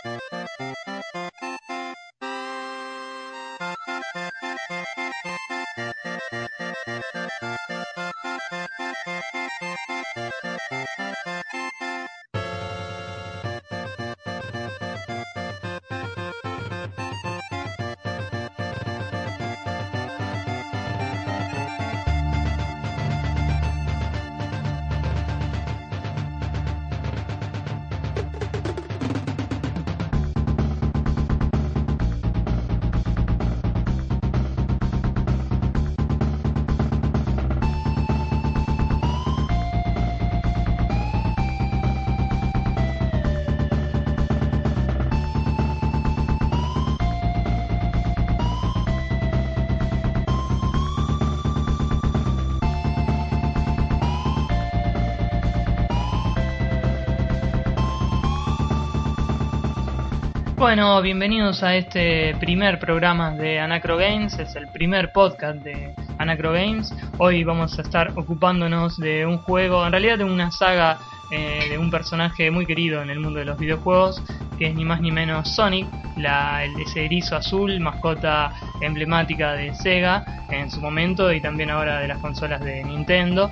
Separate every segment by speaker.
Speaker 1: Bueno, bienvenidos a este primer programa de Anacro Games, es el primer podcast de Anacro Games. Hoy vamos a estar ocupándonos de un juego, en realidad de una saga de un personaje muy querido en el mundo de los videojuegos, que es ni más ni menos Sonic, ese erizo azul, mascota emblemática de Sega en su momento y también ahora de las consolas de Nintendo.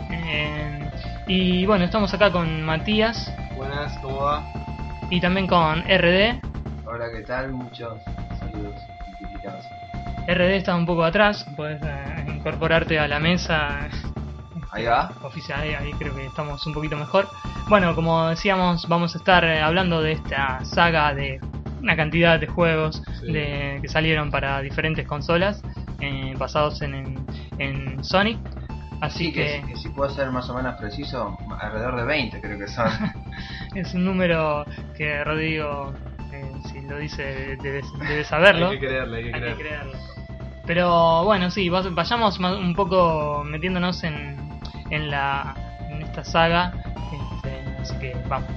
Speaker 1: Y bueno, estamos acá con Matías.
Speaker 2: Buenas, ¿cómo va?
Speaker 1: Y también con RD.
Speaker 2: Hola, ¿qué tal? Muchos saludos multiplicados.
Speaker 1: RD está un poco atrás, puedes incorporarte a la mesa.
Speaker 2: Ahí va.
Speaker 1: Oficial, ahí creo que estamos un poquito mejor. Bueno, como decíamos, vamos a estar hablando de esta saga de una cantidad de juegos que salieron para diferentes consolas, basados en Sonic. Así
Speaker 2: sí, que si puedo ser más o menos preciso, alrededor de 20 creo que son.
Speaker 1: Es un número que Rodrigo, si lo dice, debe saberlo.
Speaker 2: Hay que creerlo.
Speaker 1: Pero bueno, sí, vayamos un poco metiéndonos en esta saga. Así que vamos.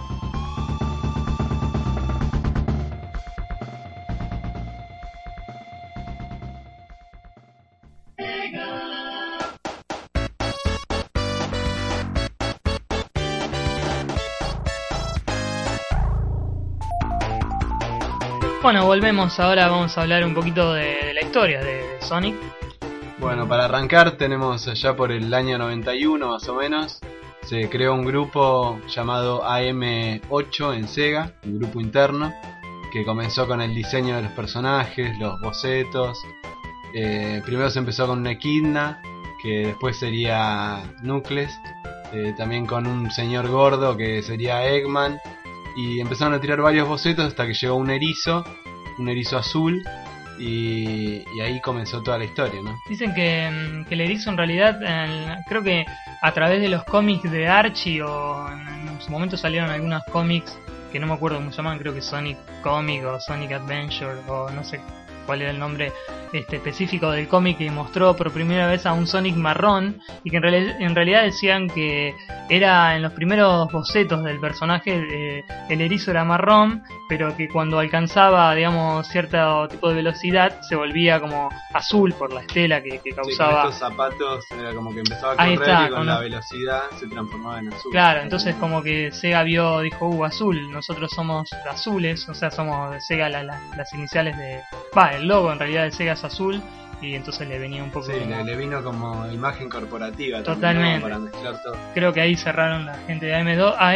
Speaker 1: Bueno, volvemos, ahora vamos a hablar un poquito de la historia de Sonic.
Speaker 3: Bueno, para arrancar tenemos allá por el año 91 más o menos, se creó un grupo llamado AM8 en Sega, un grupo interno, que comenzó con el diseño de los personajes, los bocetos. Primero se empezó con una Echidna, que después sería Knuckles, también con un señor gordo que sería Eggman. Y empezaron a tirar varios bocetos hasta que llegó un erizo azul, y ahí comenzó toda la historia, ¿no?
Speaker 1: Dicen que el erizo en realidad, creo que a través de los cómics de Archie, o en su momento salieron algunos cómics que no me acuerdo cómo se llaman, creo que Sonic Comic o Sonic Adventure, o no sé cuál era el nombre específico del cómic, que mostró por primera vez a un Sonic marrón, y que en realidad decían que era en los primeros bocetos del personaje, el erizo era marrón, pero que cuando alcanzaba, digamos, cierto tipo de velocidad se volvía como azul por la estela que causaba.
Speaker 3: Sí, con estos zapatos era como que empezaba a correr y con la velocidad se transformaba en azul.
Speaker 1: Claro, entonces como que Sega dijo, azul, nosotros somos azules, o sea, somos Sega las iniciales de... el logo en realidad de Sega es azul, y entonces le venía un poco...
Speaker 3: Sí, le vino como imagen corporativa.
Speaker 1: Totalmente.
Speaker 3: También, ¿no? Para mezclar todo.
Speaker 1: Creo que ahí cerraron la gente de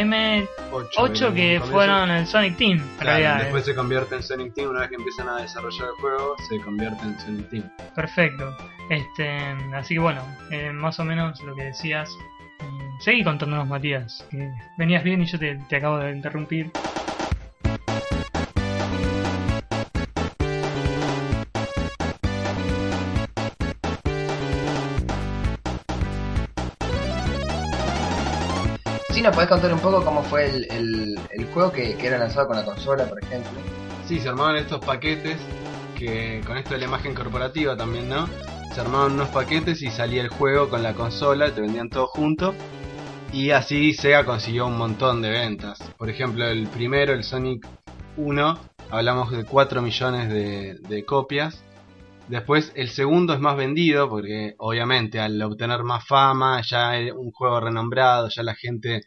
Speaker 1: AM8 que fueron el Sonic Team. En realidad,
Speaker 3: después se convierte en Sonic Team, una vez que empiezan a desarrollar el juego, se convierte en Sonic Team.
Speaker 1: Perfecto. Así que bueno, más o menos lo que decías. Seguí contándonos, Matías, que venías bien y yo te acabo de interrumpir.
Speaker 2: ¿Sí nos podés contar un poco cómo fue el juego que era lanzado con la consola, por ejemplo?
Speaker 3: Sí, se armaban estos paquetes, que con esto de la imagen corporativa también, ¿no? Se armaban unos paquetes y salía el juego con la consola, te vendían todo junto, y así Sega consiguió un montón de ventas. Por ejemplo, el primero, el Sonic 1, hablamos de 4 millones de copias. Después el segundo es más vendido porque obviamente al obtener más fama, ya es un juego renombrado, ya la gente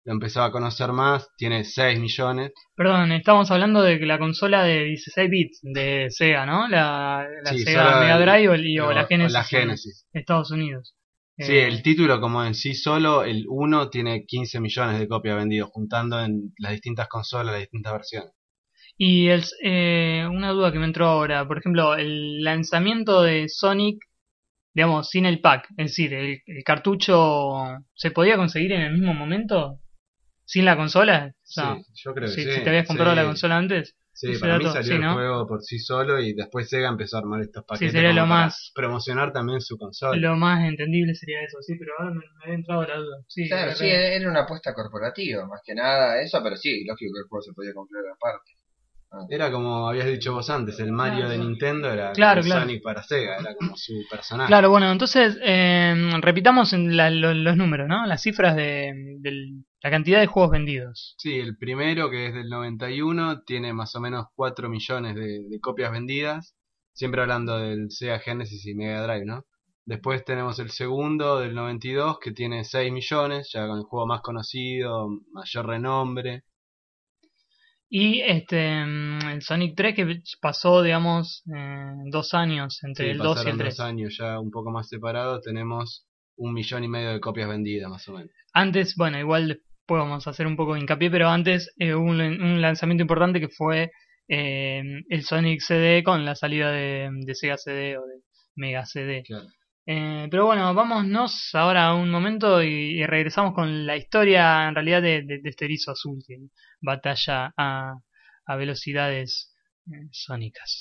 Speaker 3: lo empezó a conocer más, tiene 6 millones.
Speaker 1: Perdón, estamos hablando de que la consola de 16 bits de Sega, ¿no? La
Speaker 3: Sí,
Speaker 1: Sega
Speaker 3: solo
Speaker 1: Mega Drive o la
Speaker 3: o
Speaker 1: Genesis,
Speaker 3: la Genesis.
Speaker 1: en Estados Unidos.
Speaker 3: Sí, el título como en sí solo, el 1 tiene 15 millones de copias vendidas, juntando en las distintas consolas, las distintas versiones.
Speaker 1: Y una duda que me entró ahora, por ejemplo, el lanzamiento de Sonic, digamos, sin el pack, es decir, el cartucho, ¿se podía conseguir en el mismo momento? ¿Sin la consola? O sea,
Speaker 3: Sí, yo creo que
Speaker 1: si,
Speaker 3: sí.
Speaker 1: si te habías comprado
Speaker 3: Sí.
Speaker 1: la consola antes.
Speaker 3: Sí,
Speaker 1: ese
Speaker 3: para mí
Speaker 1: dato,
Speaker 3: salió
Speaker 1: sí,
Speaker 3: el
Speaker 1: ¿no?
Speaker 3: juego por sí solo y después Sega empezó a armar estos paquetes
Speaker 1: sería
Speaker 3: como
Speaker 1: lo
Speaker 3: para
Speaker 1: más-
Speaker 3: promocionar también su consola.
Speaker 1: Lo más entendible sería eso, sí, pero ahora me había entrado la duda. Sí,
Speaker 2: Claro, sí, era una apuesta corporativa, más que nada eso, pero sí, lógico que el juego se podía comprar aparte.
Speaker 3: Era como habías dicho vos antes, el Mario de Nintendo era
Speaker 1: Claro,
Speaker 3: como
Speaker 1: claro.
Speaker 3: Sonic para Sega, era como su personaje.
Speaker 1: Claro, bueno, entonces repitamos los números, ¿no? Las cifras de la cantidad de juegos vendidos.
Speaker 3: Sí, el primero, que es del 91, tiene más o menos 4 millones de copias vendidas, siempre hablando del Sega Genesis y Mega Drive, ¿no? Después tenemos el segundo del 92, que tiene 6 millones, ya con el juego más conocido, mayor renombre.
Speaker 1: Y el Sonic 3 que pasó, digamos, 2 años entre
Speaker 3: Sí,
Speaker 1: el 2 y el
Speaker 3: pasaron
Speaker 1: 3.
Speaker 3: 2 años ya un poco más separados, tenemos 1,5 millones de copias vendidas más o menos.
Speaker 1: Antes, bueno, igual después vamos a hacer un poco de hincapié, pero antes hubo un lanzamiento importante que fue el Sonic CD con la salida de Sega CD o de Mega CD.
Speaker 3: Claro.
Speaker 1: Pero bueno, vámonos ahora a un momento y regresamos con la historia en realidad de este erizo azul que batalla a velocidades sónicas.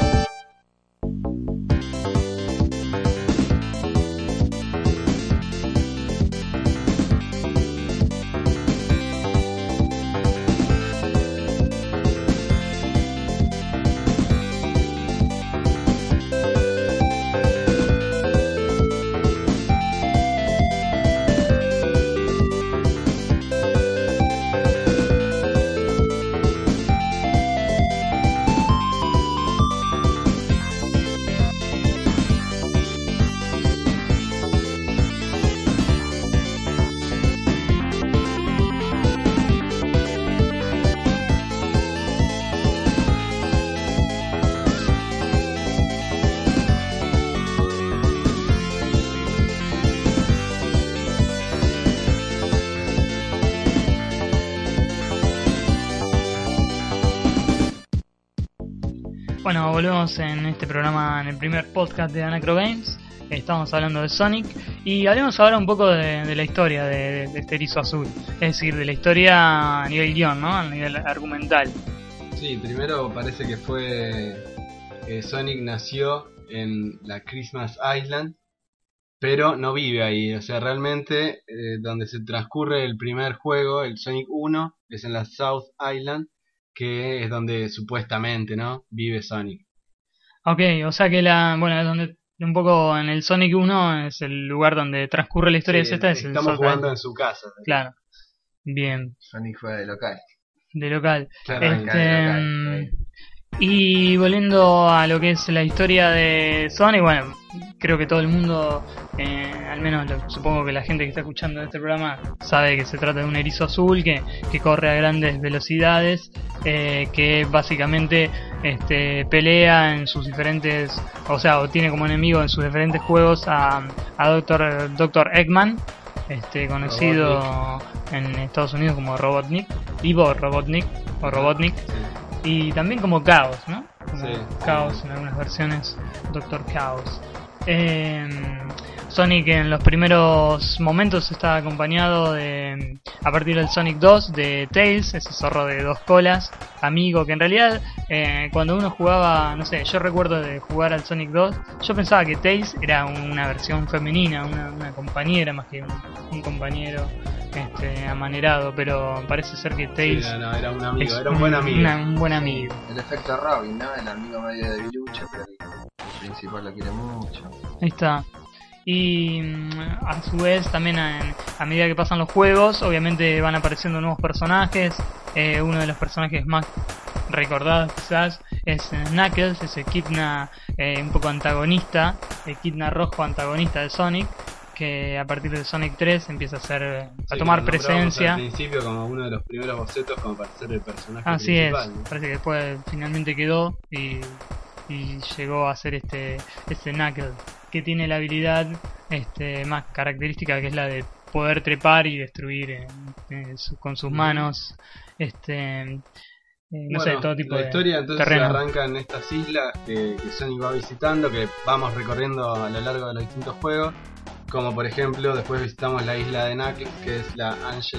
Speaker 1: Bueno, volvemos en este programa, en el primer podcast de Anacro Games. Estamos hablando de Sonic y hablemos ahora un poco de la historia de este erizo azul. Es decir, de la historia a nivel guión, ¿no? A nivel argumental.
Speaker 3: Sí, primero parece que fue Sonic nació en la Christmas Island, pero no vive ahí. O sea, realmente donde se transcurre el primer juego, el Sonic 1, es en la South Island, que es donde supuestamente, ¿no?, vive Sonic.
Speaker 1: Ok, o sea que bueno, es donde un poco en el Sonic 1 es el lugar donde transcurre la historia
Speaker 3: Sí,
Speaker 1: de esta, es el
Speaker 3: estamos
Speaker 1: South
Speaker 3: jugando
Speaker 1: Island.
Speaker 3: en su casa.
Speaker 1: Claro, bien,
Speaker 2: Sonic juega de local.
Speaker 1: de local.
Speaker 3: Claro,
Speaker 2: de local.
Speaker 1: Y volviendo a lo que es la historia de Sonic, bueno, creo que todo el mundo, al menos supongo que la gente que está escuchando este programa sabe que se trata de un erizo azul que corre a grandes velocidades, que básicamente pelea en sus diferentes, o sea, o tiene como enemigo en sus diferentes juegos a Dr. Eggman, conocido en Estados Unidos como Robotnik, Ivo Robotnik o Robotnik.
Speaker 3: Sí.
Speaker 1: Y también como Chaos, ¿no? Como
Speaker 3: Sí.
Speaker 1: Chaos en algunas versiones, Doctor Chaos. Sonic en los primeros momentos está acompañado a partir del Sonic 2, de Tails, ese zorro de 2 colas, amigo, que en realidad cuando uno jugaba, no sé, yo recuerdo de jugar al Sonic 2, yo pensaba que Tails era una versión femenina, una compañera más que un compañero amanerado, pero parece ser que Tails
Speaker 3: Sí, no, era un amigo,
Speaker 1: es
Speaker 3: era un buen amigo.
Speaker 1: un buen amigo.
Speaker 2: El efecto Robin, ¿no? El amigo medio de debilucho, pero el principal lo quiere mucho.
Speaker 1: Ahí está. Y a su vez también a medida que pasan los juegos, obviamente van apareciendo nuevos personajes. Uno de los personajes más recordados quizás es Knuckles, ese Kidna un poco antagonista, el Kidna rojo antagonista de Sonic, que a partir de Sonic 3 empieza a
Speaker 3: Sí,
Speaker 1: tomar
Speaker 3: como nombrábamos
Speaker 1: presencia.
Speaker 3: al principio como uno de los primeros bocetos como para ser el personaje
Speaker 1: Así es,
Speaker 3: principal, ¿no?
Speaker 1: parece que después finalmente quedó y llegó a ser este Knuckles, que tiene la habilidad más característica, que es la de poder trepar y destruir con sus manos no sé,
Speaker 3: Bueno,
Speaker 1: todo tipo
Speaker 3: la
Speaker 1: de
Speaker 3: historia entonces
Speaker 1: terreno.
Speaker 3: arranca en estas islas que Sonic va visitando, que vamos recorriendo a lo largo de los distintos juegos, como por ejemplo después visitamos la isla de Knuckles, que es la Angel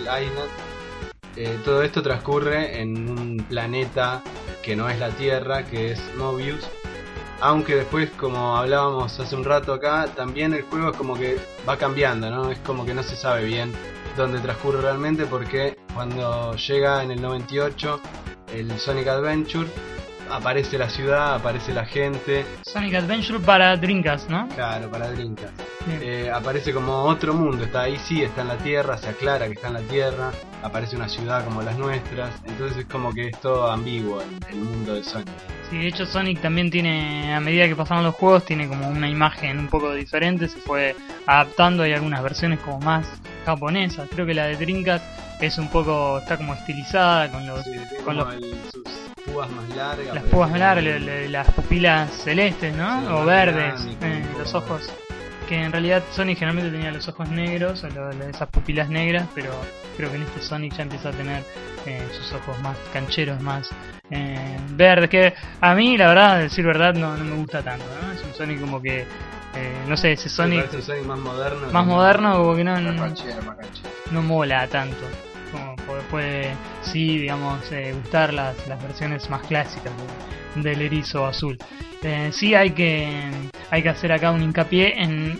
Speaker 3: Island. Todo esto transcurre en un planeta que no es la Tierra, que es Mobius, aunque después, como hablábamos hace un rato acá, también el juego es como que va cambiando, ¿no? Es como que no se sabe bien dónde transcurre realmente, porque cuando llega en el 98 el Sonic Adventure, aparece la ciudad, aparece la gente.
Speaker 1: Sonic Adventure para Dreamcast, ¿no?
Speaker 3: Claro, para Dreamcast.
Speaker 1: Bien.
Speaker 3: Aparece como otro mundo, está ahí, sí, está en la Tierra, se aclara que está en la Tierra, aparece una ciudad como las nuestras, entonces es como que es todo ambiguo el mundo de Sonic.
Speaker 1: Sí, de hecho Sonic también tiene, a medida que pasaron los juegos, tiene como una imagen un poco diferente, se fue adaptando, hay algunas versiones como más japonesas, creo que la de Dreamcast es un poco, está como estilizada con los,
Speaker 3: Sí, tiene
Speaker 1: con
Speaker 3: como
Speaker 1: los
Speaker 3: sus púas más largas.
Speaker 1: las
Speaker 3: pero
Speaker 1: púas
Speaker 3: tiene-
Speaker 1: largas, las pupilas celestes, ¿no?
Speaker 3: Sí,
Speaker 1: O
Speaker 3: más
Speaker 1: verdes,
Speaker 3: dinámico, un poco
Speaker 1: los
Speaker 3: más.
Speaker 1: ojos. Que en realidad Sonic generalmente tenía los ojos negros, o esas pupilas negras, pero creo que en este Sonic ya empieza a tener sus ojos más cancheros, más verdes. Que a mí, la verdad, decir verdad, no me gusta tanto, ¿no? Es un Sonic como que, no sé, ese
Speaker 3: Sí,
Speaker 1: Sonic
Speaker 3: parece un Sonic más moderno.
Speaker 1: más
Speaker 3: también.
Speaker 1: moderno, como que
Speaker 2: Más canchero, más canchero.
Speaker 1: no mola tanto. Como puede sí, digamos, gustar las versiones más clásicas del erizo azul. Sí hay que hacer acá un hincapié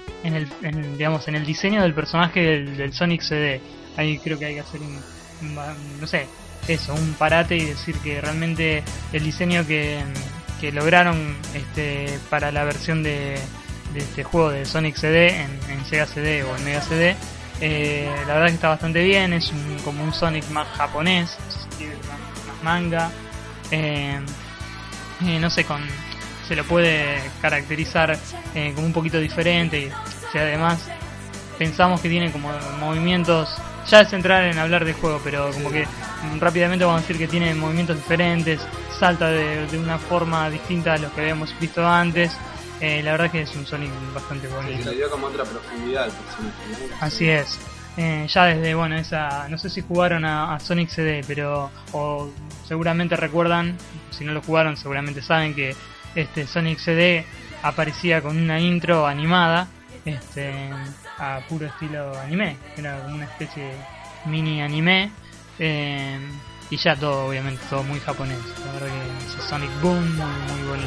Speaker 1: digamos, en el diseño del personaje del Sonic CD. Ahí creo que hay que hacer no sé, eso, un parate y decir que realmente el diseño que lograron para la versión de este juego de Sonic CD en Sega CD o en Mega CD, la verdad que está bastante bien, es como un Sonic más japonés, si se quiere, más manga. No sé, se lo puede caracterizar como un poquito diferente, y si además pensamos que tiene como movimientos, ya es entrar en hablar de juego, pero como que rápidamente vamos a decir que tiene movimientos diferentes, salta de una forma distinta a los que habíamos visto antes. La verdad que es un Sonic bastante
Speaker 3: Sí,
Speaker 1: bonito.
Speaker 3: se le dio como otra profundidad al personaje, ¿no?
Speaker 1: Así es. Ya desde, bueno, no sé si jugaron a Sonic CD, pero o seguramente recuerdan, si no lo jugaron seguramente saben que Sonic CD aparecía con una intro animada, a puro estilo anime, era como una especie de mini anime, y ya todo, obviamente, todo muy japonés. La verdad que ese Sonic Boom muy bonito.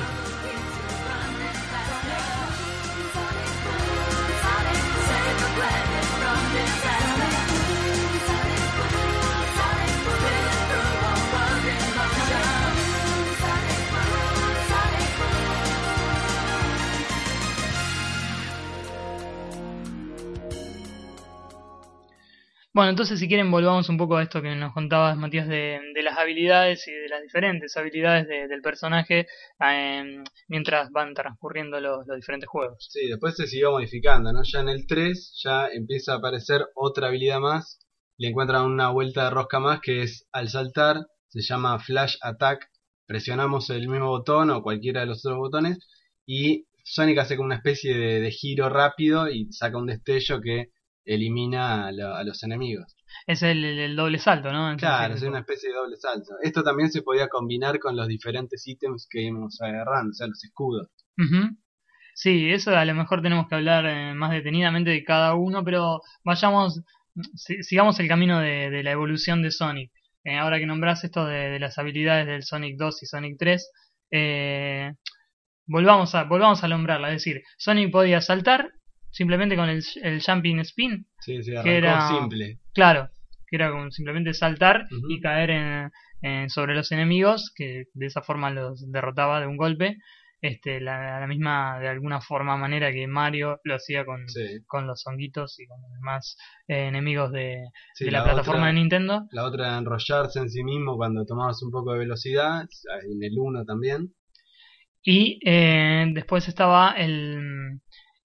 Speaker 1: Bueno, entonces si quieren volvamos un poco a esto que nos contabas, Matías, de las habilidades y de las diferentes habilidades del personaje mientras van transcurriendo los diferentes juegos.
Speaker 3: Sí, después se siguió modificando, ¿no? Ya en el 3 ya empieza a aparecer otra habilidad más, le encuentran una vuelta de rosca más que es al saltar, se llama Flash Attack, presionamos el mismo botón o cualquiera de los otros botones y Sonic hace como una especie de giro rápido y saca un destello que elimina a los enemigos.
Speaker 1: Es el doble salto, ¿no? Entonces,
Speaker 3: Claro, es una especie de doble salto. Esto también se podía combinar con los diferentes ítems que íbamos agarrando, o sea, los escudos.
Speaker 1: Ujú. Sí, eso a lo mejor tenemos que hablar más detenidamente de cada uno, pero sigamos el camino de la evolución de Sonic. Ahora que nombras esto de las habilidades del Sonic 2 y Sonic 3, volvamos a nombrarla. Es decir, Sonic podía saltar simplemente con el Jumping Spin,
Speaker 3: Sí,
Speaker 1: que
Speaker 3: arrancó
Speaker 1: era
Speaker 3: simple.
Speaker 1: claro, que era como simplemente saltar
Speaker 3: Ujú.
Speaker 1: y caer sobre los enemigos, que de esa forma los derrotaba de un golpe. La misma, de alguna manera que Mario lo hacía
Speaker 3: Sí.
Speaker 1: con los honguitos y con los demás enemigos
Speaker 3: Sí,
Speaker 1: de la plataforma de Nintendo.
Speaker 3: La otra era enrollarse en sí mismo cuando tomabas un poco de velocidad, en el 1 también.
Speaker 1: Y después estaba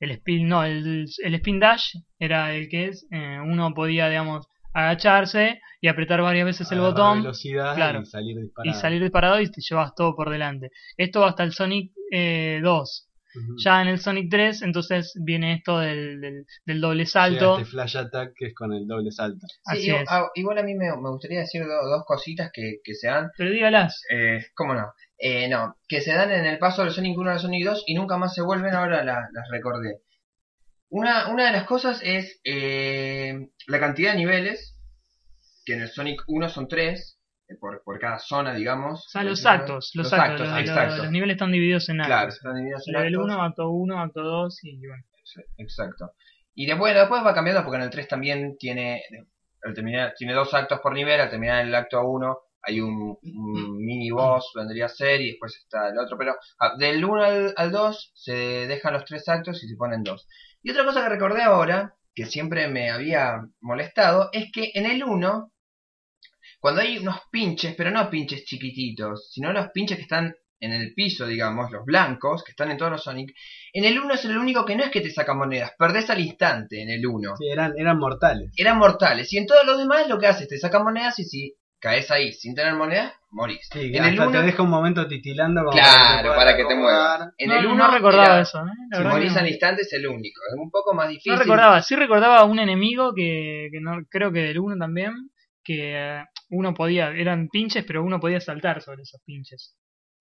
Speaker 1: el spin dash era el que es, uno podía, digamos, agacharse y apretar varias veces el
Speaker 3: Agarrar
Speaker 1: botón,
Speaker 3: velocidad
Speaker 1: claro,
Speaker 3: y salir
Speaker 1: y
Speaker 3: disparado.
Speaker 1: salir disparado y te llevas todo por delante. Esto hasta el Sonic 2.
Speaker 3: Ujú.
Speaker 1: Ya en el Sonic 3, entonces viene esto del doble salto.
Speaker 3: Llega este flash attack que es con el doble salto.
Speaker 2: Sí,
Speaker 1: Así es.
Speaker 2: igual a mí me gustaría decir dos cositas que se dan.
Speaker 1: Pero dígalas.
Speaker 2: ¿Cómo no? No, que se dan en el paso del Sonic 1 al Sonic 2 y nunca más se vuelven, ahora las recordé. Una de las cosas es la cantidad de niveles, que en el Sonic 1 son 3, por cada zona, digamos.
Speaker 1: O sea, los
Speaker 2: Decirlo.
Speaker 1: actos.
Speaker 2: Exacto.
Speaker 1: Los niveles están divididos en actos.
Speaker 2: Claro, están divididos en
Speaker 1: Level
Speaker 2: actos.
Speaker 1: 1, acto 1, acto 2 y bueno.
Speaker 2: Exacto. Y después va cambiando porque en el 3 también tiene, al terminar, tiene 2 actos por nivel. Al terminar el acto 1 hay un mini boss, vendría a ser, y después está el otro. Pero del 1 al 2 se dejan los 3 actos y se ponen 2. Y otra cosa que recordé ahora, que siempre me había molestado, es que en el 1, cuando hay unos pinches, pero no pinches chiquititos, sino los pinches que están en el piso, digamos, los blancos, que están en todos los Sonic, en el 1 es el único que no es que te saca monedas, perdés al instante en el 1.
Speaker 3: Sí, eran mortales.
Speaker 2: Eran mortales, y en todos los demás lo que haces, te sacan monedas y si caes ahí sin tener monedas, morís.
Speaker 3: Sí,
Speaker 2: en el
Speaker 3: hasta
Speaker 2: 1,
Speaker 3: te deja un momento titilando como
Speaker 2: claro, para que te
Speaker 3: acomodar.
Speaker 2: muevas. En
Speaker 1: No,
Speaker 2: el 1
Speaker 1: no recordaba eso, ¿eh? La
Speaker 2: Si
Speaker 1: verdad
Speaker 2: morís
Speaker 1: que
Speaker 2: al
Speaker 1: no.
Speaker 2: instante es el único, es un poco más difícil.
Speaker 1: No recordaba, sí recordaba un enemigo que no, creo que del 1 también, que uno podía, eran pinches, pero uno podía saltar sobre esos pinches.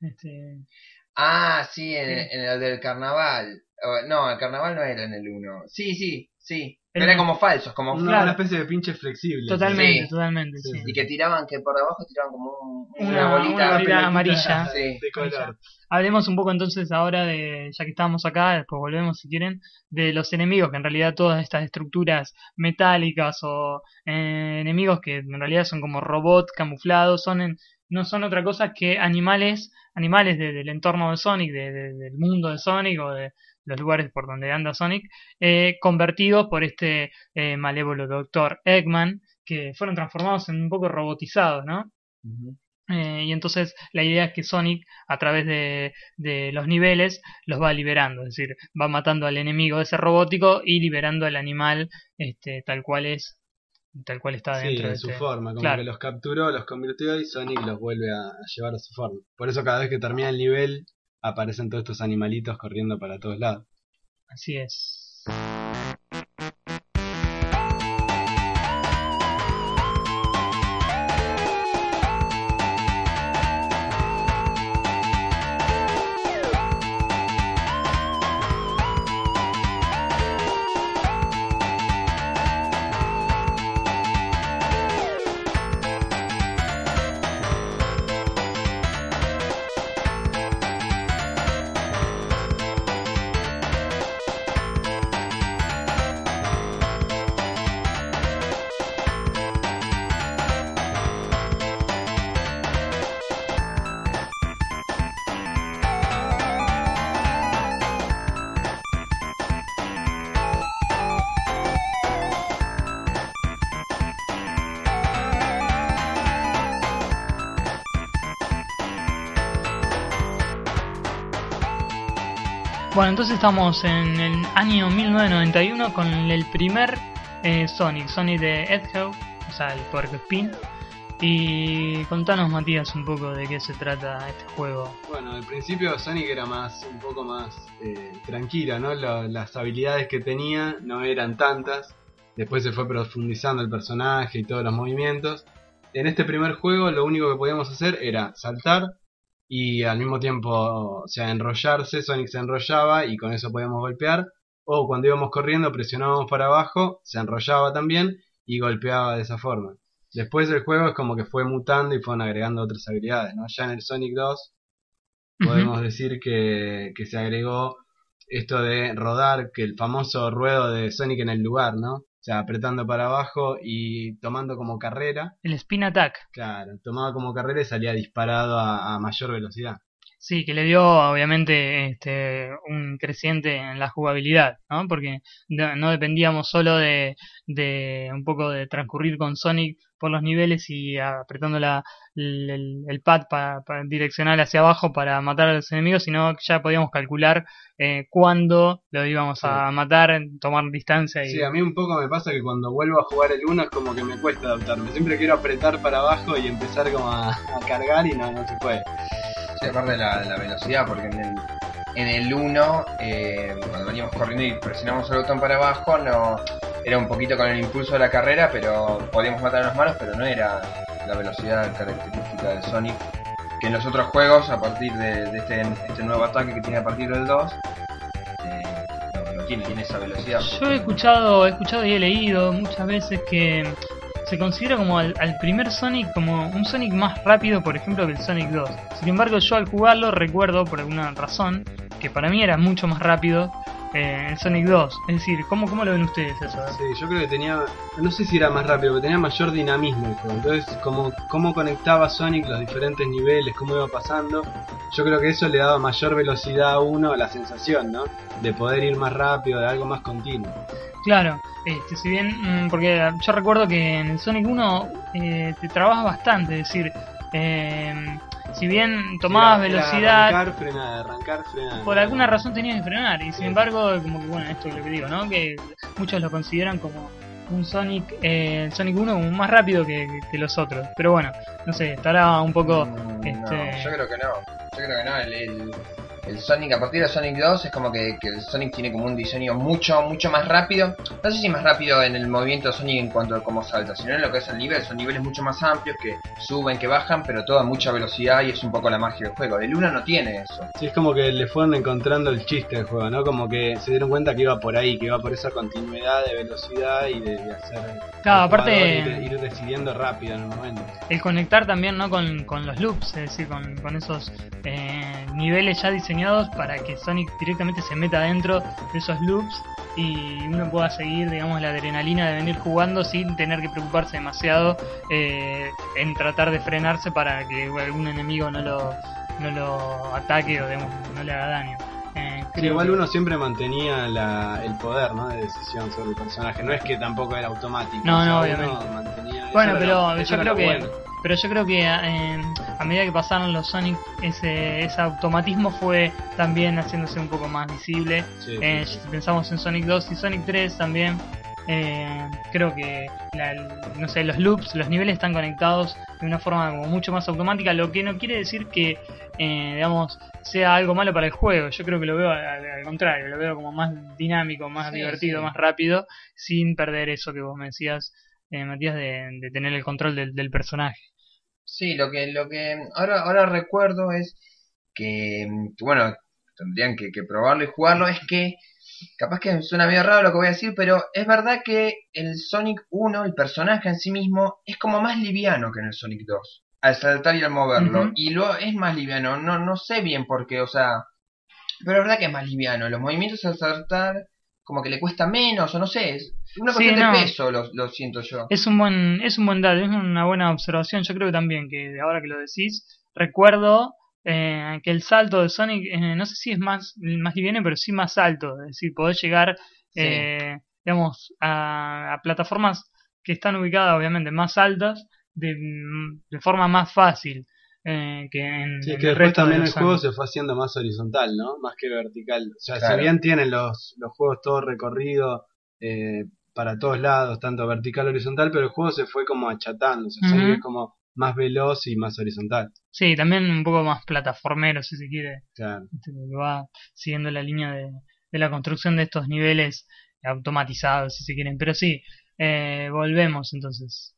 Speaker 2: Ah, sí, en
Speaker 1: Sí.
Speaker 2: el del carnaval. No, el carnaval no era en el 1. Sí. Pero
Speaker 1: Era-
Speaker 2: eran como falsos, como
Speaker 3: Una especie de pinche flexible.
Speaker 1: Totalmente,
Speaker 2: Sí.
Speaker 1: totalmente,
Speaker 3: Sí,
Speaker 1: sí.
Speaker 2: y que tiraban, que por debajo tiraban como
Speaker 1: Una
Speaker 2: bolita.
Speaker 1: bolita
Speaker 3: pelotita
Speaker 1: amarilla.
Speaker 2: Sí.
Speaker 3: de color.
Speaker 1: Hablemos un poco entonces ahora de, ya que estábamos acá, después volvemos si quieren, de los enemigos, que en realidad todas estas estructuras metálicas o enemigos que en realidad son como robots camuflados, no son otra cosa que animales del entorno de Sonic, del mundo de Sonic o de los lugares por donde anda Sonic, convertidos por este malévolo Doctor Eggman, que fueron transformados en un poco robotizados, ¿no?
Speaker 2: Ujú.
Speaker 1: Y entonces la idea es que Sonic, a través de los niveles, los va liberando, es decir, va matando al enemigo de ese robótico y liberando al animal tal cual está
Speaker 3: Sí,
Speaker 1: dentro
Speaker 3: en
Speaker 1: de
Speaker 3: su
Speaker 1: este.
Speaker 3: forma, como
Speaker 1: Claro.
Speaker 3: que los capturó, los convirtió y Sonic los vuelve a llevar a su forma. Por eso cada vez que termina el nivel aparecen todos estos animalitos corriendo para todos lados.
Speaker 1: Así es. Bueno, entonces estamos en el año 1991 con el primer Sonic de Hedgehog, o sea, el Puercoespín. Y contanos, Matías, un poco de qué se trata este juego.
Speaker 3: Bueno, al principio Sonic era un poco más tranquilo, ¿no? Las habilidades que tenía no eran tantas. Después se fue profundizando el personaje y todos los movimientos. En este primer juego lo único que podíamos hacer era saltar y al mismo tiempo, o sea, enrollarse. Sonic se enrollaba y con eso podíamos golpear. O cuando íbamos corriendo presionábamos para abajo, se enrollaba también y golpeaba de esa forma. Después el juego es como que fue mutando y fueron agregando otras habilidades, ¿no? Ya en el Sonic 2 podemos decir que se agregó esto de rodar, que el famoso ruedo de Sonic en el lugar, ¿no? O sea, apretando para abajo y tomando como carrera.
Speaker 1: El Spin Attack.
Speaker 3: Claro, tomaba como carrera y salía disparado a mayor velocidad.
Speaker 1: Sí, que le dio obviamente un creciente en la jugabilidad, ¿no? Porque no dependíamos solo de un poco de transcurrir con Sonic por los niveles y apretando el pad direccional hacia abajo para matar a los enemigos, sino que ya podíamos calcular cuándo lo íbamos
Speaker 3: Sí.
Speaker 1: a matar, tomar distancia y...
Speaker 3: Sí, a mí un poco me pasa que cuando vuelvo a jugar el 1 es como que me cuesta adaptarme. Siempre quiero apretar para abajo y empezar como a cargar y no se puede.
Speaker 2: Sí, aparte de la velocidad, porque en el 1, cuando veníamos corriendo y presionamos el botón para abajo, no era un poquito con el impulso de la carrera, pero podíamos matar a los malos, pero no era la velocidad característica de Sonic. Que en los otros juegos, a partir de este nuevo ataque que tiene a partir del 2, no tiene esa velocidad.
Speaker 1: Yo he escuchado y he leído muchas veces que se considera como al primer Sonic como un Sonic más rápido, por ejemplo, que el Sonic 2. Sin embargo, yo al jugarlo recuerdo, por alguna razón, que para mí era mucho más rápido el Sonic 2. Es decir, ¿cómo lo ven ustedes eso?
Speaker 3: Sí, yo creo que tenía, no sé si era más rápido, pero tenía mayor dinamismo el juego. Entonces, cómo conectaba Sonic los diferentes niveles, cómo iba pasando, yo creo que eso le daba mayor velocidad a uno, la sensación, ¿no? De poder ir más rápido, de algo más continuo.
Speaker 1: Claro, si bien, porque yo recuerdo que en el Sonic 1 te trabas bastante, es decir, si bien tomabas
Speaker 3: Era
Speaker 1: velocidad,
Speaker 3: arrancar, frenar.
Speaker 1: por alguna razón tenías que frenar, y sin embargo, como que bueno, esto es lo que digo, ¿no? Que muchos lo consideran como un Sonic, el Sonic 1 como más rápido que los otros, pero bueno, no sé, estará un poco...
Speaker 2: No, yo creo que no. El Sonic, a partir de Sonic 2, es como que el Sonic tiene como un diseño mucho más rápido. No sé si más rápido en el movimiento de Sonic en cuanto a cómo salta, sino en lo que es el nivel. Son niveles mucho más amplios que suben, que bajan, pero todo a mucha velocidad, y es un poco la magia del juego. El 1 no tiene eso.
Speaker 3: Sí, es como que le fueron encontrando el chiste del juego, ¿no? Como que se dieron cuenta que iba por ahí, que iba por esa continuidad de velocidad y de hacer...
Speaker 1: Claro, aparte...
Speaker 3: Ir decidiendo rápido en el momento.
Speaker 1: El conectar también, ¿no? con los loops, es decir, con esos niveles ya diseñados para que Sonic directamente se meta dentro de esos loops y uno pueda seguir, digamos, la adrenalina de venir jugando sin tener que preocuparse demasiado en tratar de frenarse para que algún enemigo no lo ataque o, digamos, no le haga daño.
Speaker 3: Sí, igual uno siempre mantenía el poder, ¿no? De decisión sobre el personaje. No es que tampoco era automático.
Speaker 1: No,
Speaker 3: o sea,
Speaker 1: obviamente.
Speaker 3: Uno mantenía
Speaker 1: bueno,
Speaker 3: eso
Speaker 1: pero yo creo que a medida que pasaron los Sonic, ese automatismo fue también haciéndose un poco más visible.
Speaker 3: Sí,
Speaker 1: Si pensamos en Sonic 2 y Sonic 3 también, creo que no sé, los loops, los niveles están conectados de una forma como mucho más automática, lo que no quiere decir que digamos, sea algo malo para el juego. Yo creo que lo veo al contrario, lo veo como más dinámico, más divertido, más rápido, sin perder eso que vos me decías, Matías, de tener el control del personaje.
Speaker 2: Sí, lo que ahora recuerdo es que, bueno, tendrían que probarlo y jugarlo. Es que capaz que suena medio raro lo que voy a decir, pero es verdad que el Sonic 1, el personaje en sí mismo, es como más liviano que en el Sonic 2 al saltar y al moverlo.
Speaker 1: Uh-huh.
Speaker 2: Y luego es más liviano, no sé bien por qué, o sea, pero es verdad que es más liviano. Los movimientos al saltar como que le cuesta menos, o no sé, es una cuestión de peso, lo siento yo.
Speaker 1: Es un buen dato, es una buena observación. Yo creo que también, que ahora que lo decís, recuerdo que el salto de Sonic, no sé si es más liviano, pero sí más alto. Es decir, podés llegar, digamos, a plataformas que están ubicadas obviamente más altas de forma más fácil. Que
Speaker 3: sí, que después también el juego se fue haciendo más horizontal, ¿no? Más que vertical. O sea,
Speaker 2: claro.
Speaker 3: Si bien tienen los juegos todo recorrido para todos lados, tanto vertical horizontal, pero el juego se fue como achatando. O sea, Sonic es como más veloz y más horizontal.
Speaker 1: Sí, también un poco más plataformero, si se quiere.
Speaker 3: Claro.
Speaker 1: Va siguiendo la línea de la construcción de estos niveles automatizados, si se quieren. Pero sí, volvemos entonces.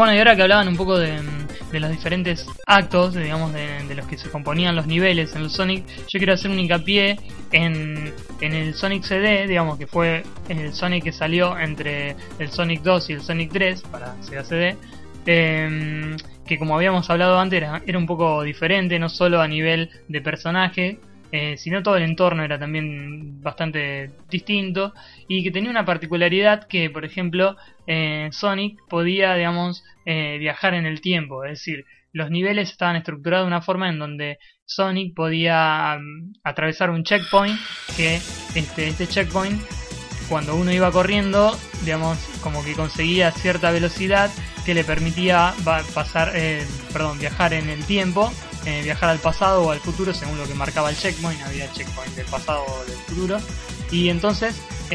Speaker 1: Bueno, y ahora que hablaban un poco de los diferentes actos, digamos, de los que se componían los niveles en el Sonic, yo quiero hacer un hincapié en el Sonic CD, digamos, que fue el Sonic que salió entre el Sonic 2 y el Sonic 3 para Sega CD, que como habíamos hablado antes era un poco diferente, no solo a nivel de personaje, sino todo el entorno era también bastante distinto, y que tenía una particularidad que, por ejemplo, Sonic podía, digamos, viajar en el tiempo. Es decir, los niveles estaban estructurados de una forma en donde Sonic podía atravesar un checkpoint, que este checkpoint, cuando uno iba corriendo, digamos, como que conseguía cierta velocidad que le permitía viajar en el tiempo, viajar al pasado o al futuro según lo que marcaba el checkpoint. Había checkpoint del pasado o del futuro, y entonces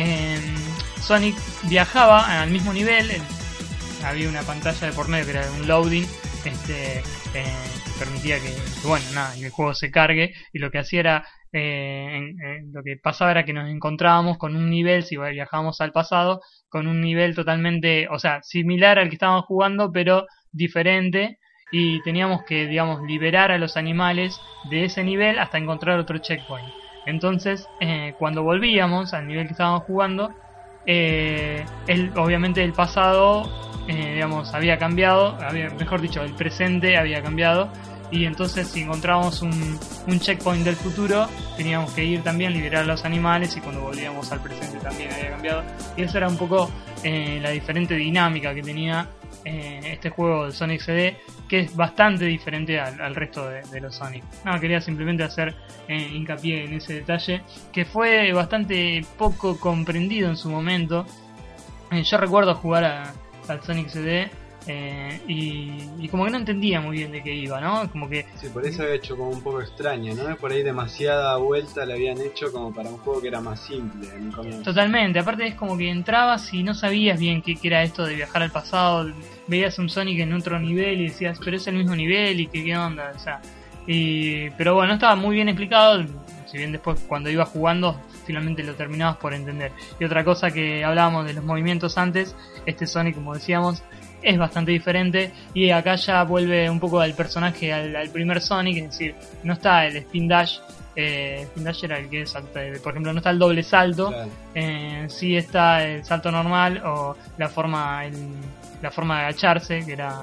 Speaker 1: Sonic viajaba al mismo nivel. Había una pantalla de por medio que era un loading que permitía que el juego se cargue, y lo que hacía era lo que pasaba era que nos encontrábamos con un nivel, si viajábamos al pasado, con un nivel totalmente, o sea, similar al que estábamos jugando, pero diferente, y teníamos que, digamos, liberar a los animales de ese nivel hasta encontrar otro checkpoint. Entonces, cuando volvíamos al nivel que estábamos jugando, obviamente el pasado, digamos, había cambiado, mejor dicho, el presente había cambiado, y entonces si encontrábamos un checkpoint del futuro, teníamos que ir también, liberar a los animales, y cuando volvíamos al presente también había cambiado. Y esa era un poco la diferente dinámica que tenía este juego de Sonic CD, que es bastante diferente al resto de los Sonic. Quería simplemente hacer hincapié en ese detalle, que fue bastante poco comprendido en su momento. Yo recuerdo jugar al Sonic CD y como que no entendía muy bien de qué iba, ¿no? Como que...
Speaker 3: Sí, por eso había hecho como un poco extraño, ¿no? Por ahí demasiada vuelta le habían hecho como para un juego que era más simple en el comienzo.
Speaker 1: Totalmente, aparte es como que entrabas y no sabías bien qué era esto de viajar al pasado. Veías un Sonic en otro nivel y decías, pero es el mismo nivel y qué onda, o sea... pero bueno, estaba muy bien explicado, si bien después cuando ibas jugando finalmente lo terminabas por entender. Y otra cosa que hablábamos de los movimientos antes, este Sonic, como decíamos, es bastante diferente, y acá ya vuelve un poco al personaje, al primer Sonic, es decir, no está el Spin Dash. Spin Dash era el que salta, por ejemplo, no está el doble salto, claro. Sí está el salto normal o la forma de agacharse, que era...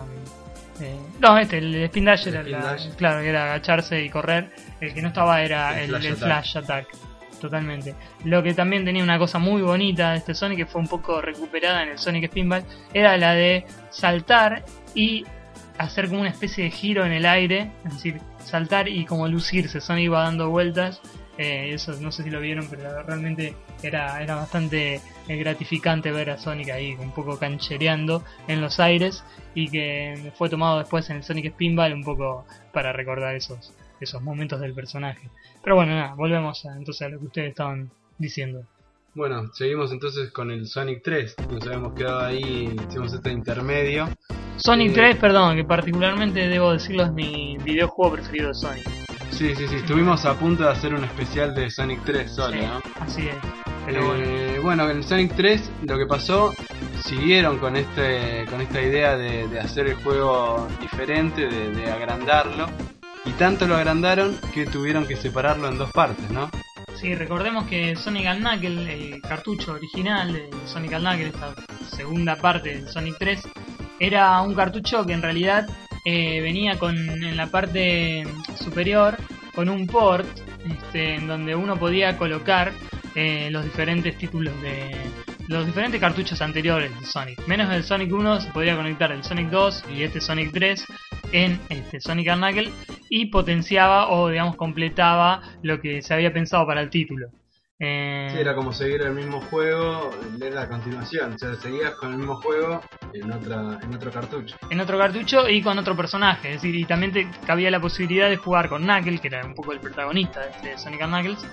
Speaker 1: el Spin Dash era claro, que era agacharse y correr. El que no estaba era el Flash Attack. Totalmente. Lo que también tenía una cosa muy bonita de este Sonic, que fue un poco recuperada en el Sonic Spinball, era la de saltar y hacer como una especie de giro en el aire, es decir, saltar y como lucirse. Sonic iba dando vueltas, eso no sé si lo vieron, pero realmente era bastante gratificante ver a Sonic ahí un poco canchereando en los aires, y que fue tomado después en el Sonic Spinball un poco para recordar esos momentos del personaje. Pero bueno, nada, volvemos entonces a lo que ustedes estaban diciendo.
Speaker 3: Bueno, seguimos entonces con el Sonic 3. Nos habíamos quedado ahí, hicimos este intermedio.
Speaker 1: Sonic 3, perdón, que particularmente debo decirlo, es mi videojuego preferido de Sonic.
Speaker 3: Sí, estuvimos a punto de hacer un especial de Sonic 3 solo,
Speaker 1: sí,
Speaker 3: ¿no?
Speaker 1: Así es. Pero
Speaker 3: bueno, en el Sonic 3 lo que pasó, siguieron con esta idea de hacer el juego diferente, de agrandarlo. Y tanto lo agrandaron que tuvieron que separarlo en dos partes, ¿no?
Speaker 1: Sí, recordemos que Sonic & Knuckles, el cartucho original de Sonic & Knuckles, esta segunda parte de Sonic 3, era un cartucho que en realidad venía en la parte superior con un port en donde uno podía colocar los diferentes títulos de los diferentes cartuchos anteriores de Sonic. Menos el Sonic 1 se podía conectar el Sonic 2 y este Sonic 3 en Sonic & Knuckles, y potenciaba o digamos completaba lo que se había pensado para el título.
Speaker 3: Sí, era como seguir el mismo juego, leer la continuación, o sea, seguías con el mismo juego en otro cartucho. En otro cartucho
Speaker 1: y con otro personaje, es decir, y también cabía la posibilidad de jugar con Knuckles, que era un poco el protagonista de Sonic & Knuckles,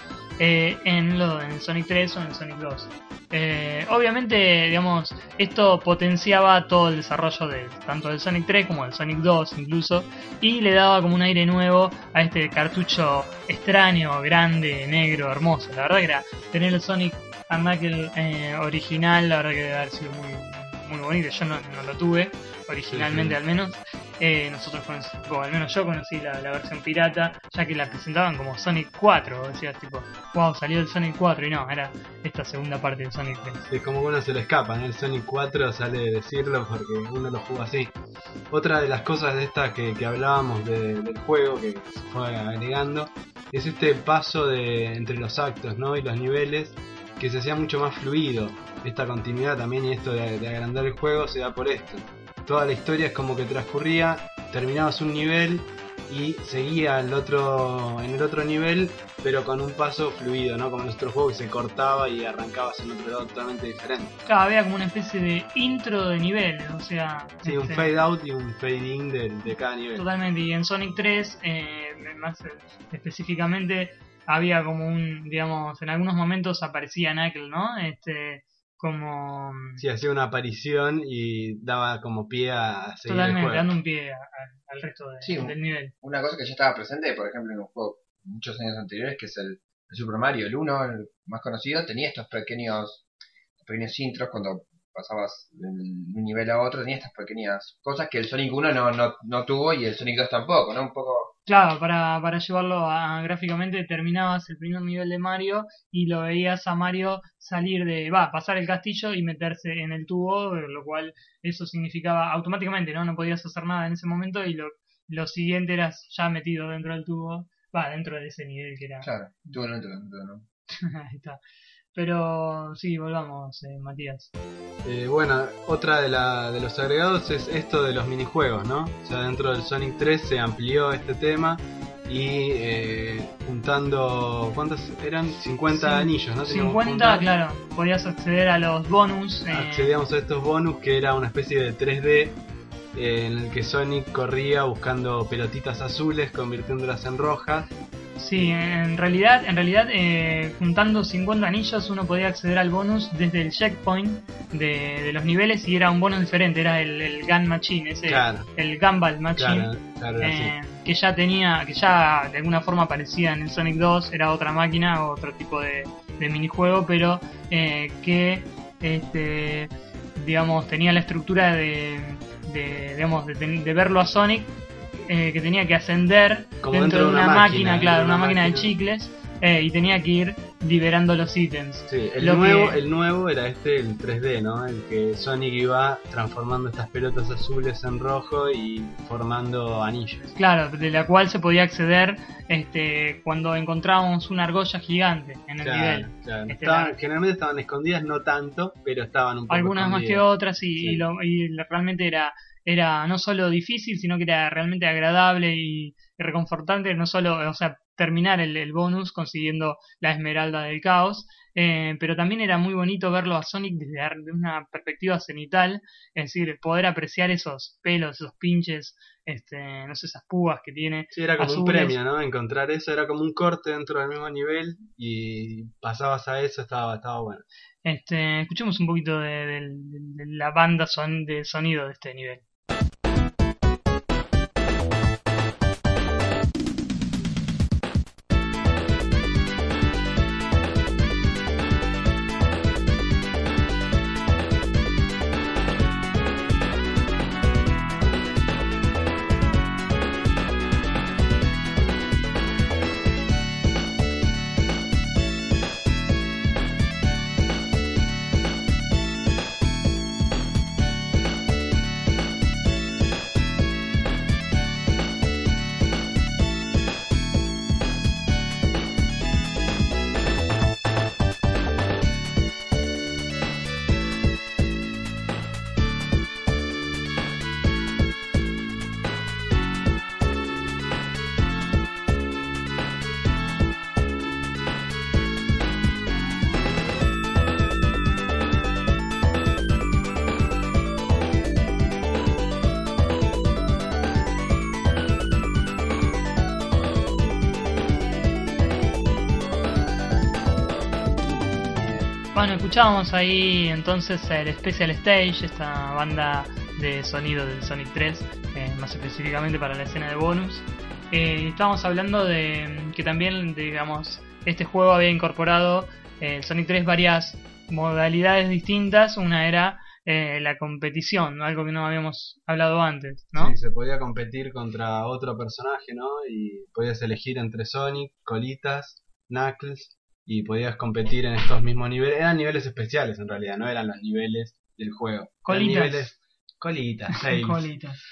Speaker 1: en Sonic 3 o en Sonic 2. Obviamente, digamos, esto potenciaba todo el desarrollo tanto del Sonic 3 como del Sonic 2 incluso, y le daba como un aire nuevo a este cartucho extraño, grande, negro, hermoso. La verdad que era tener el Sonic & Knuckles original, la verdad que debe haber sido muy, muy bonito. Yo no lo tuve originalmente, al menos. Nosotros o al menos yo conocí la versión pirata, ya que la presentaban como Sonic 4. Decías tipo, wow, salió el Sonic 4, y no, era esta segunda parte del Sonic 3.
Speaker 3: Sí, como que uno se le escapa, ¿no? El Sonic 4 sale de decirlo porque uno lo jugó así. Otra de las cosas de estas que hablábamos del juego, que se fue agregando, es este paso entre los actos, ¿no? Y los niveles, que se hacía mucho más fluido. Esta continuidad también, y esto de agrandar el juego se da por esto. Toda la historia es como que transcurría, terminabas un nivel y seguía en el otro nivel, pero con un paso fluido, ¿no? Como en nuestro juego, que se cortaba y arrancabas en otro lado totalmente diferente.
Speaker 1: Claro, había como una especie de intro de nivel, o sea...
Speaker 3: Sí, un fade out y un fade in de cada nivel.
Speaker 1: Totalmente, y en Sonic 3, más específicamente, había como digamos, en algunos momentos aparecía Knuckles, ¿no? Como...
Speaker 3: Sí, hacía una aparición y daba como pie a seguir
Speaker 1: totalmente,
Speaker 3: el juego.
Speaker 1: dando un pie al resto del nivel.
Speaker 2: Una cosa que ya estaba presente, por ejemplo, en un juego muchos años anteriores, que es el Super Mario, el 1, el más conocido, tenía estos pequeños intros cuando pasabas de un nivel a otro, tenía estas pequeñas cosas que el Sonic 1 no tuvo, y el Sonic 2 tampoco, ¿no? Un poco...
Speaker 1: Claro, para llevarlo gráficamente, terminabas el primer nivel de Mario y lo veías a Mario pasar el castillo y meterse en el tubo, lo cual eso significaba automáticamente, ¿no? No podías hacer nada en ese momento, y lo siguiente eras ya metido dentro del tubo, dentro de ese nivel que era.
Speaker 2: Claro, tubo no.
Speaker 1: Ahí está. Pero sí, volvamos, Matías.
Speaker 3: Bueno, otra de los agregados es esto de los minijuegos, ¿no? O sea, dentro del Sonic 3 se amplió este tema y juntando, ¿cuántos eran? 50 anillos, ¿no?
Speaker 1: 50, claro. Podías acceder a los bonus.
Speaker 3: Accedíamos a estos bonus, que era una especie de 3D en el que Sonic corría buscando pelotitas azules, convirtiéndolas en rojas.
Speaker 1: Sí, en realidad juntando 50 anillos uno podía acceder al bonus desde el checkpoint de los niveles, y era un bonus diferente, era el Gun Machine,
Speaker 3: claro.
Speaker 1: El Gumball Machine,
Speaker 3: claro,
Speaker 1: que ya de alguna forma aparecía en el Sonic 2, era otra máquina, otro tipo de minijuego, pero que digamos tenía la estructura de verlo a Sonic, que tenía que ascender
Speaker 3: como
Speaker 1: dentro de una máquina, claro, una máquina de
Speaker 3: máquina.
Speaker 1: chicles, y tenía que ir liberando los ítems.
Speaker 3: Sí, el nuevo era el 3D, ¿no? El que Sonic iba transformando estas pelotas azules en rojo y formando anillos.
Speaker 1: Claro, de la cual se podía acceder cuando encontrábamos una argolla gigante en el nivel.
Speaker 3: Claro. Generalmente estaban escondidas, no tanto, pero estaban un poco
Speaker 1: algunas
Speaker 3: escondidas.
Speaker 1: Más que otras, y realmente era no solo difícil, sino que era realmente agradable y reconfortante, no solo, o sea, terminar el bonus consiguiendo la esmeralda del caos, pero también era muy bonito verlo a Sonic desde una perspectiva cenital, es decir, poder apreciar esos pelos, esos pinches, no sé, esas púas que tiene.
Speaker 3: Sí, era como
Speaker 1: azules.
Speaker 3: un premio, ¿no? Encontrar eso, era como un corte dentro del mismo nivel y pasabas a eso, estaba bueno.
Speaker 1: Escuchemos un poquito de la banda de sonido de este nivel. Bueno, escuchábamos ahí entonces el Special Stage, esta banda de sonido del Sonic 3, más específicamente para la escena de bonus. Estábamos hablando de que también, digamos, este juego había incorporado Sonic 3 varias modalidades distintas. Una era la competición, algo que no habíamos hablado antes, ¿no?
Speaker 3: Sí, se podía competir contra otro personaje, ¿no? Y podías elegir entre Sonic, Colitas, Knuckles, y podías competir en estos mismos niveles. Eran niveles especiales en realidad, no eran los niveles del juego.
Speaker 1: Colitas.
Speaker 3: Eran niveles... Colitas, Tails.
Speaker 1: Colitas.